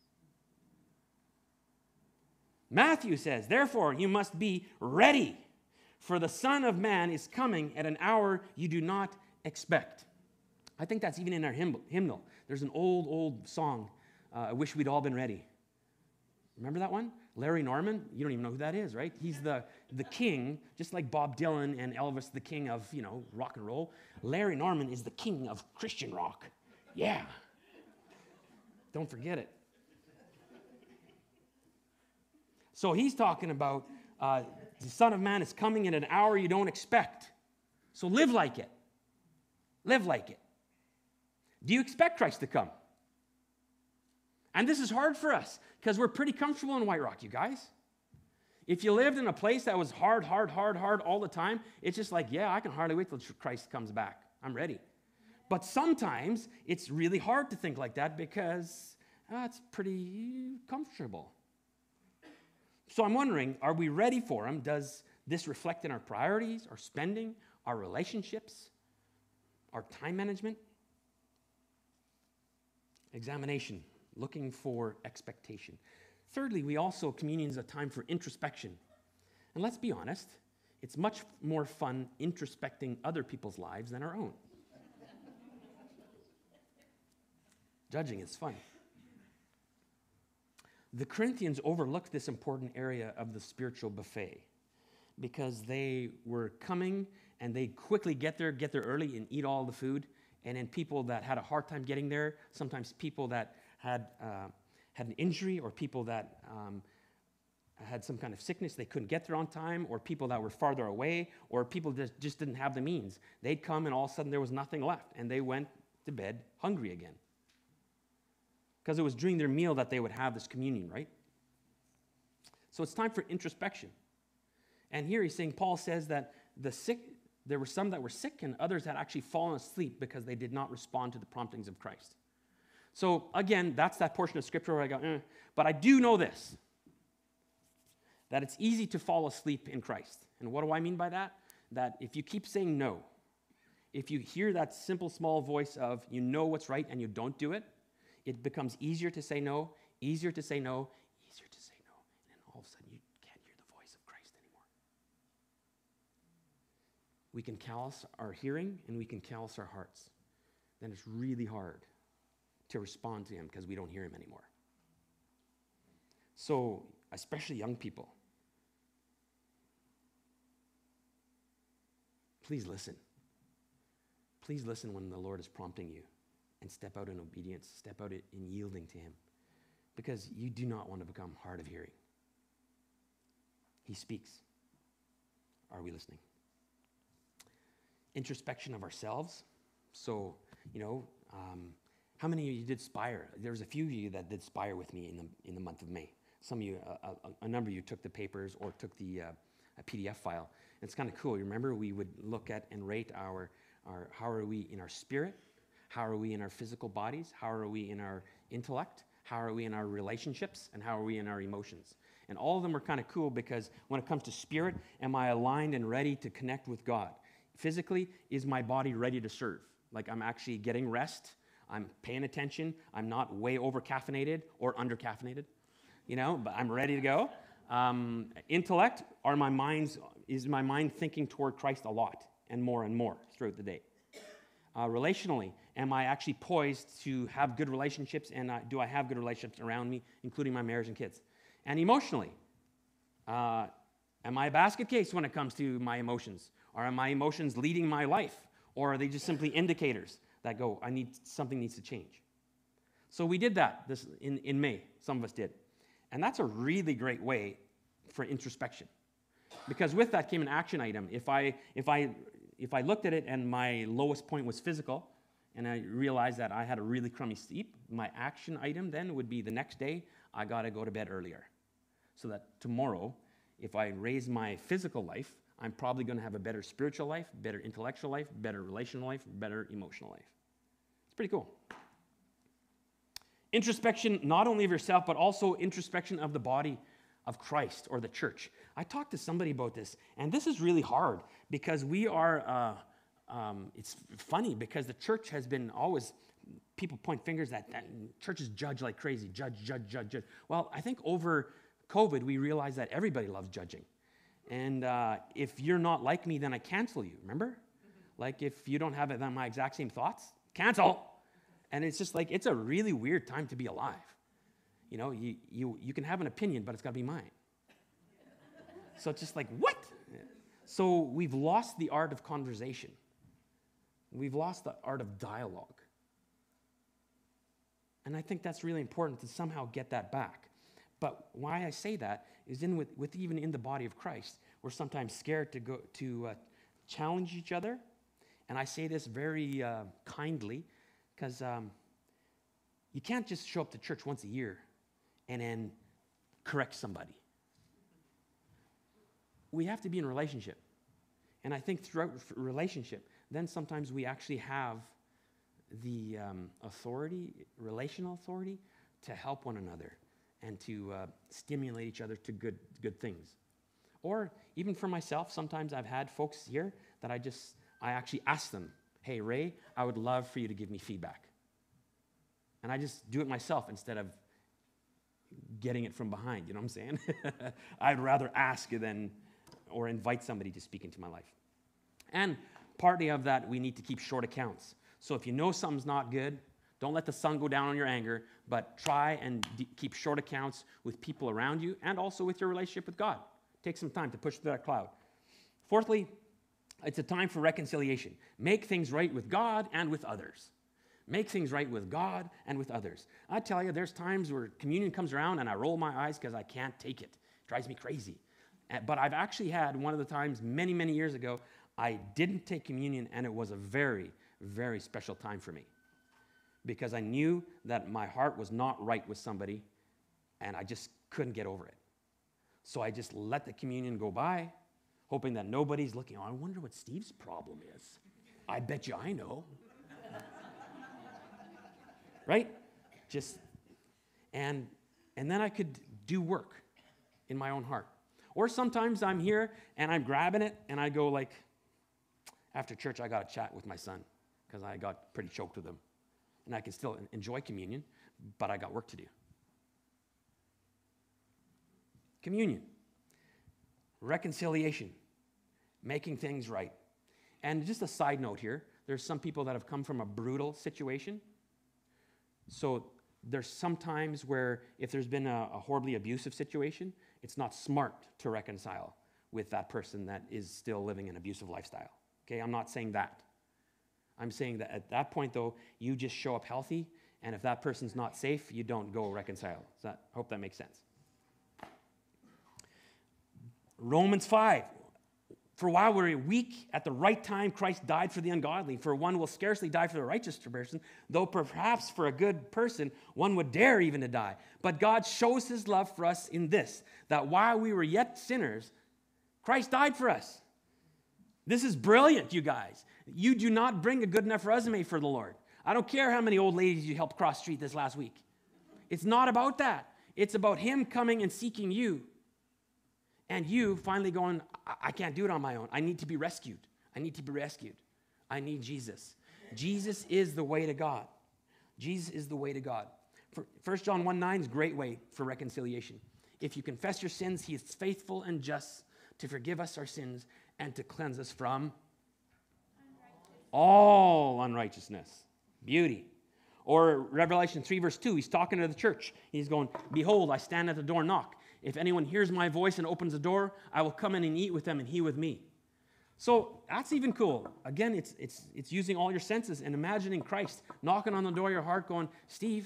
Speaker 3: Matthew says, therefore, you must be ready, for the Son of Man is coming at an hour you do not expect. I think that's even in our hymnal. There's an old song, I wish we'd all been ready. Remember that one? Larry Norman? You don't even know who that is, right? He's the king, just like Bob Dylan and Elvis, the king of, rock and roll. Larry Norman is the king of Christian rock. Yeah. Don't forget it. So he's talking about the Son of Man is coming in an hour you don't expect. So live like it. Live like it. Do you expect Christ to come? And this is hard for us because we're pretty comfortable in White Rock, you guys. If you lived in a place that was hard all the time, it's just like, yeah, I can hardly wait till Christ comes back. I'm ready. But sometimes it's really hard to think like that because it's pretty comfortable. So I'm wondering, are we ready for him? Does this reflect in our priorities, our spending, our relationships, our time management? Examination, looking for expectation. Thirdly, communion is a time for introspection. And let's be honest, it's much more fun introspecting other people's lives than our own. Judging is fun. the Corinthians overlooked this important area of the spiritual buffet because they were coming and they quickly get there early and eat all the food. And then people that had a hard time getting there, sometimes people that had an injury or people that had some kind of sickness, they couldn't get there on time, or people that were farther away, or people that just didn't have the means. They'd come and all of a sudden there was nothing left, and they went to bed hungry again. Because it was during their meal that they would have this communion, right? So it's time for introspection. And here he's saying, Paul says that there were some that were sick and others had actually fallen asleep because they did not respond to the promptings of Christ. So again, that's that portion of scripture where I go, But I do know this, that it's easy to fall asleep in Christ. And what do I mean by that? That if you keep saying no, if you hear that simple small voice of you know what's right and you don't do it, it becomes easier to say no, easier to say no, easier to say no, and then all of a sudden you can't hear the voice of Christ anymore. We can callous our hearing and we can callous our hearts. Then it's really hard to respond to him because we don't hear him anymore. So, especially young people, please listen. Please listen when the Lord is prompting you and step out in obedience, step out in yielding to him, because you do not want to become hard of hearing. He speaks. Are we listening? Introspection of ourselves. So, how many of you did Spire? There was a few of you that did Spire with me in the month of May. Some of you, a number of you took the papers or took the a PDF file. And it's kind of cool. You remember we would look at and rate our how are we in our spirit? How are we in our physical bodies? How are we in our intellect? How are we in our relationships? And how are we in our emotions? And all of them are kind of cool because when it comes to spirit, am I aligned and ready to connect with God? Physically, is my body ready to serve? Like I'm actually getting rest. I'm paying attention. I'm not way over caffeinated or under caffeinated, but I'm ready to go. Intellect, is my mind thinking toward Christ a lot and more throughout the day? Relationally, am I actually poised to have good relationships, and do I have good relationships around me, including my marriage and kids? And emotionally, am I a basket case when it comes to my emotions? Or are my emotions leading my life? Or are they just simply indicators that go, something needs to change? So we did that in May, some of us did. And that's a really great way for introspection. Because with that came an action item. If I looked at it and my lowest point was physical, and I realized that I had a really crummy sleep, my action item then would be the next day, I got to go to bed earlier. So that tomorrow, if I raise my physical life, I'm probably going to have a better spiritual life, better intellectual life, better relational life, better emotional life. It's pretty cool. Introspection, not only of yourself, but also introspection of the body of Christ or the church. I talked to somebody about this, and this is really hard because we are, it's funny because the church has been always, people point fingers that churches judge like crazy, judge. Well, I think over COVID, we realized that everybody loves judging. And if you're not like me, then I cancel you, remember? Like if you don't have my exact same thoughts, cancel. And it's just like, it's a really weird time to be alive. You can have an opinion, but it's got to be mine. So it's just like, what? So we've lost the art of conversation. We've lost the art of dialogue. And I think that's really important to somehow get that back. But why I say that is with even in the body of Christ, we're sometimes scared to go to challenge each other. And I say this very kindly because you can't just show up to church once a year and then correct somebody. We have to be in a relationship. And I think throughout relationship, then sometimes we actually have the authority, relational authority, to help one another and to stimulate each other to good things. Or even for myself, sometimes I've had folks here that I actually ask them, hey, Ray, I would love for you to give me feedback. And I just do it myself instead of getting it from behind, you know what I'm saying? I'd rather ask or invite somebody to speak into my life. And partly of that, we need to keep short accounts. So if you know something's not good, Don't let the sun go down on your anger, but try and keep short accounts with people around you and also with your relationship with God. Take some time to push through that cloud. Fourthly, it's a time for reconciliation. Make things right with God and with others. Make things right with God and with others. I tell you, there's times where communion comes around and I roll my eyes because I can't take it. It drives me crazy. But I've actually had one of the times many, many years ago, I didn't take communion, and it was a very, very special time for me because I knew that my heart was not right with somebody, and I just couldn't get over it. So I just let the communion go by, hoping that nobody's looking. Oh, I wonder what Steve's problem is. I bet you I know. Right? And then I could do work in my own heart. Or sometimes I'm here and I'm grabbing it and I go like, after church I got to chat with my son because I got pretty choked with him. And I can still enjoy communion, but I got work to do. Communion, reconciliation, making things right. And just a side note here, there's some people that have come from a brutal situation. So there's some times where if there's been a horribly abusive situation, it's not smart to reconcile with that person that is still living an abusive lifestyle. Okay, I'm not saying that. I'm saying that at that point, though, you just show up healthy, and if that person's not safe, you don't go reconcile. I hope that makes sense. Romans 5. For while we're weak, at the right time, Christ died for the ungodly. For one will scarcely die for the righteous person, though perhaps for a good person, one would dare even to die. But God shows his love for us in this, that while we were yet sinners, Christ died for us. This is brilliant, you guys. You do not bring a good enough resume for the Lord. I don't care how many old ladies you helped cross street this last week. It's not about that. It's about him coming and seeking you. And you finally going, I can't do it on my own. I need to be rescued. I need to be rescued. I need Jesus. Jesus is the way to God. Jesus is the way to God. 1 John 1:9 is a great way for reconciliation. If you confess your sins, he is faithful and just to forgive us our sins and to cleanse us from all unrighteousness. Beauty. Or Revelation 3 verse 2, he's talking to the church. He's going, behold, I stand at the door and knock. If anyone hears my voice and opens the door, I will come in and eat with them and he with me. So that's even cool. Again, it's using all your senses and imagining Christ knocking on the door of your heart going, Steve,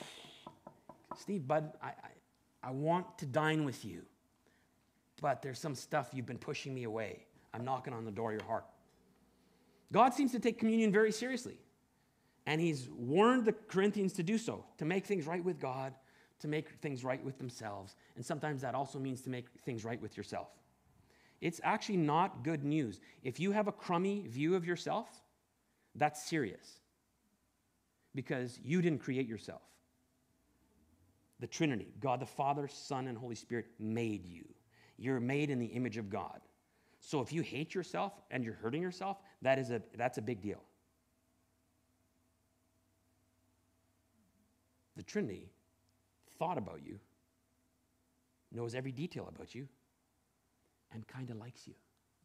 Speaker 3: bud, I want to dine with you, but there's some stuff you've been pushing me away. I'm knocking on the door of your heart. God seems to take communion very seriously, and he's warned the Corinthians to do so, to make things right with God, to make things right with themselves. And sometimes that also means to make things right with yourself. It's actually not good news. If you have a crummy view of yourself, that's serious. Because you didn't create yourself. The Trinity, God the Father, Son, and Holy Spirit made you. You're made in the image of God. So if you hate yourself and you're hurting yourself, that's a big deal. The Trinity thought about you, knows every detail about you, and kind of likes you.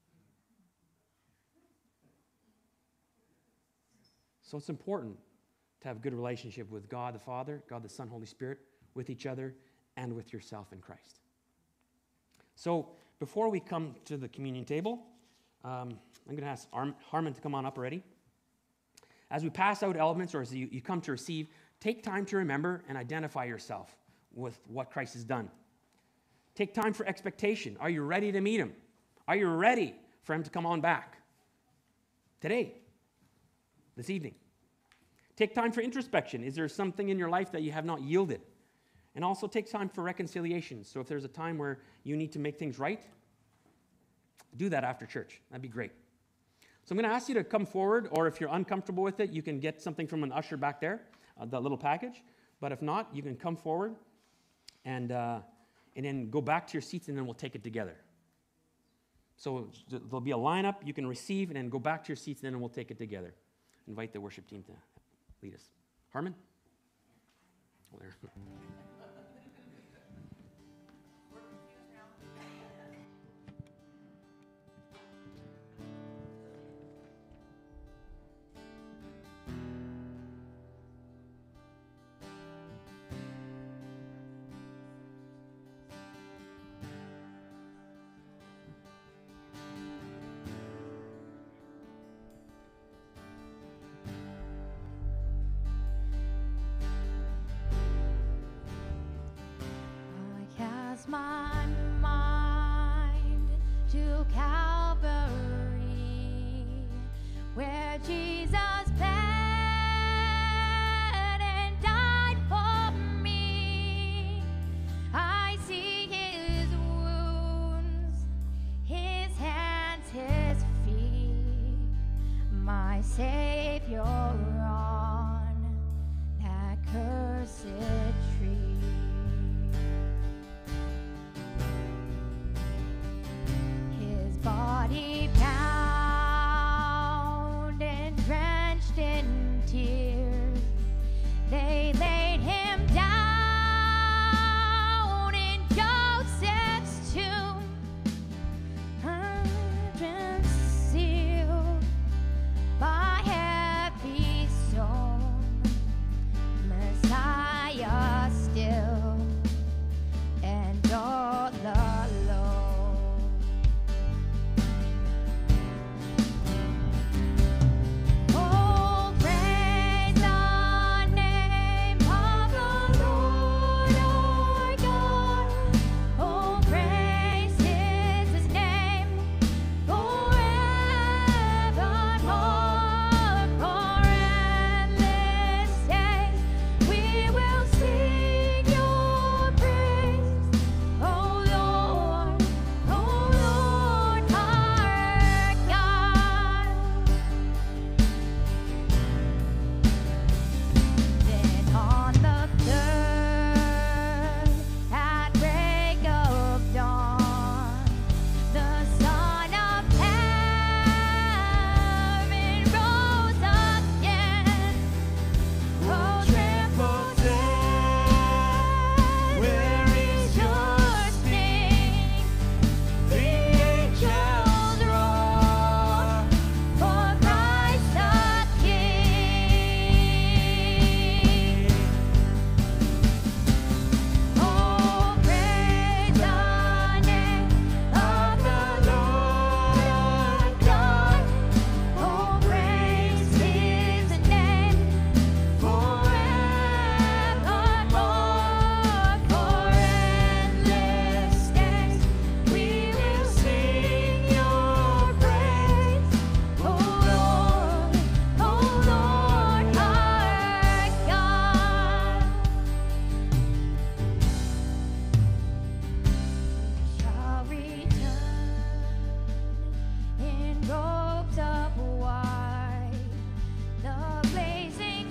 Speaker 3: So it's important to have a good relationship with God the Father, God the Son, Holy Spirit, with each other, and with yourself in Christ. So before we come to the communion table, I'm going to ask Harmon to come on up already. As we pass out elements, or as you come to receive, take time to remember and identify yourself with what Christ has done. Take time for expectation. Are you ready to meet him? Are you ready for him to come on back? Today, this evening. Take time for introspection. Is there something in your life that you have not yielded? And also take time for reconciliation. So if there's a time where you need to make things right, do that after church. That'd be great. So I'm going to ask you to come forward, or if you're uncomfortable with it, you can get something from an usher back there, the little package. But if not, you can come forward and then go back to your seats, and then we'll take it together. So there'll be a lineup. You can receive and then go back to your seats, and then we'll take it together. Invite the worship team to lead us. Harmon? Oh, there.
Speaker 2: turns my mind to Calvary, where Jesus bled and died for me. I see his wounds, his hands, his feet, my Savior on that cursed tree. His body bound and drenched in tears, they laid him down in Joseph's tomb, and sealed by heavy stone. Messiah still and all alone. Oh, praise the name of the Lord our God. Oh, praise his name forevermore. For endless days we will sing your praise. Oh Lord, our God. Then on the third, at break of dawn, the Son of Heaven rose again. Oh, tremble death, where is your sting? The angels roar for Christ the King. Oh, praise the name of the Lord our God. Oh, praise his name forevermore. For endless days we will sing your praise. Oh Lord, our God. Shall return in robes of white. The blazing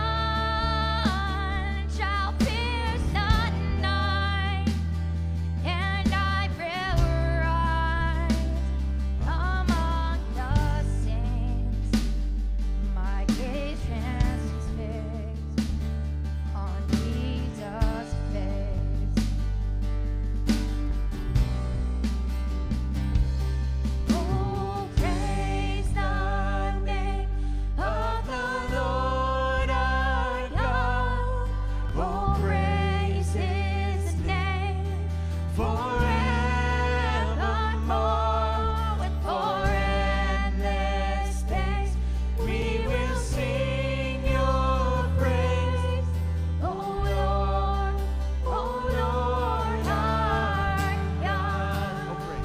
Speaker 2: sun shall pierce the night, and I will rise among the saints. My gaze transfixed on Jesus' face. Oh, praise the name of the Lord our God. Oh, praise his name forevermore. With for endless days we will sing your praise. Oh Lord, our God.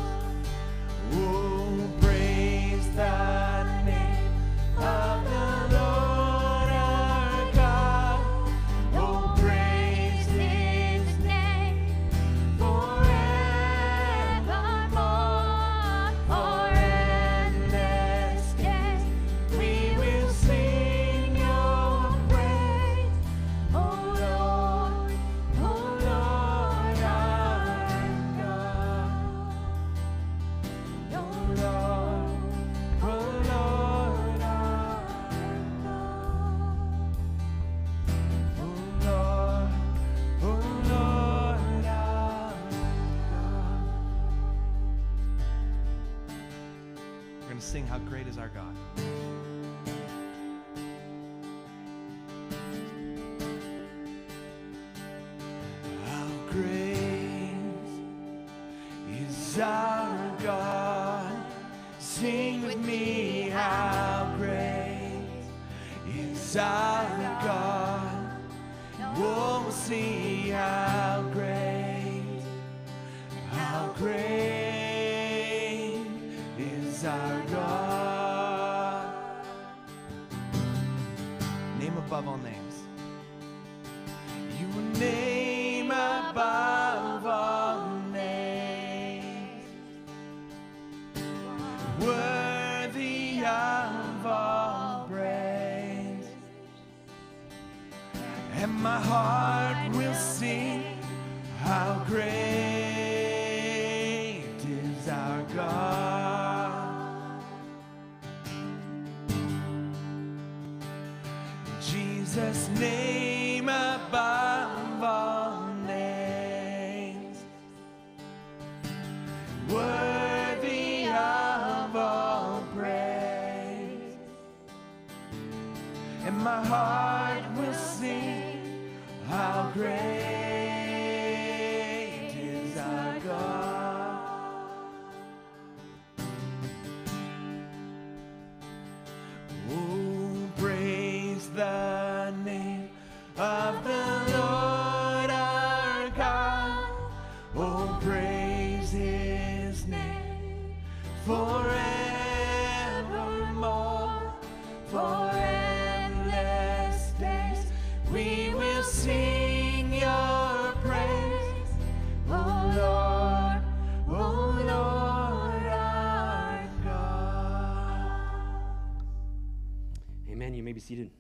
Speaker 4: Oh, praise the name of the Lord our God.
Speaker 2: Oh, praise his name forevermore. For endless days we will sing your praise. Oh Lord, our God. Oh Lord, our God.
Speaker 4: Oh Lord our
Speaker 1: We're going to sing How Great Is Our God.
Speaker 4: How great is our God? Sing with me, how great is our God? Oh, we'll see how great great is our God.
Speaker 1: Name above all names.
Speaker 4: You name above all names, worthy of all praise, and my heart will sing how great is our God. Jesus' name above all names, worthy of all praise, and my heart will sing how great is our God. Oh, praise the name of the Lord our God. Oh, praise his name forevermore. For endless days we will sing your praise. Oh Lord our God.
Speaker 3: Amen. You may be seated.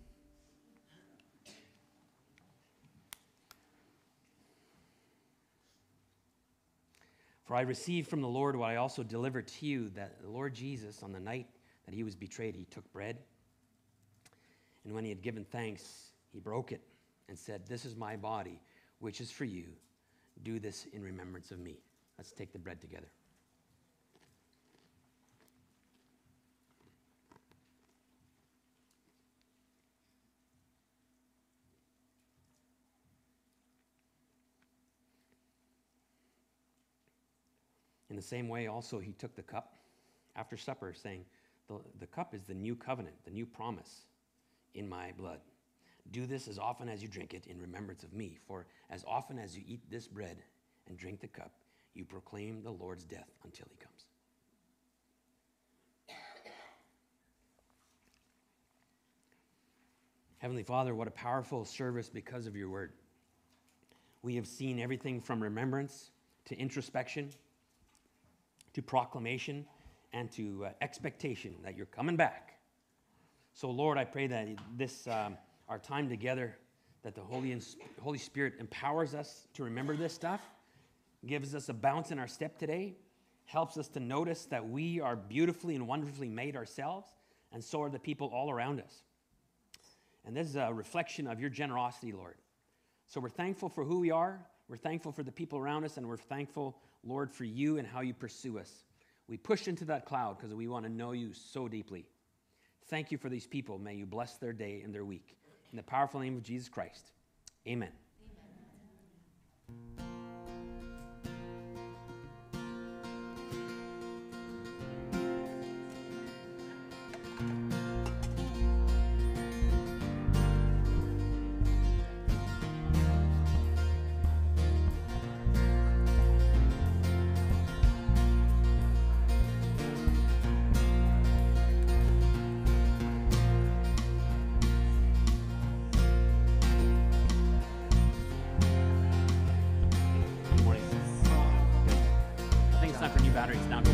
Speaker 3: For I received from the Lord what I also delivered to you, that the Lord Jesus, on the night that he was betrayed, he took bread. And when he had given thanks, he broke it and said, "This is my body, which is for you. Do this in remembrance of me." Let's take the bread together. In the same way, also, he took the cup after supper, saying, the cup is the new covenant, the new promise in my blood. Do this as often as you drink it in remembrance of me. For as often as you eat this bread and drink the cup, you proclaim the Lord's death until he comes. Heavenly Father, what a powerful service because of your word. We have seen everything from remembrance to introspection to proclamation and to expectation that you're coming back. So, Lord, I pray that this, our time together, that the Holy Spirit empowers us to remember this stuff, gives us a bounce in our step today, helps us to notice that we are beautifully and wonderfully made ourselves, and so are the people all around us. And this is a reflection of your generosity, Lord. So we're thankful for who we are, we're thankful for the people around us, and we're thankful, Lord, for you and how you pursue us. We push into that cloud because we want to know you so deeply. Thank you for these people. May you bless their day and their week. In the powerful name of Jesus Christ, amen. Batteries down.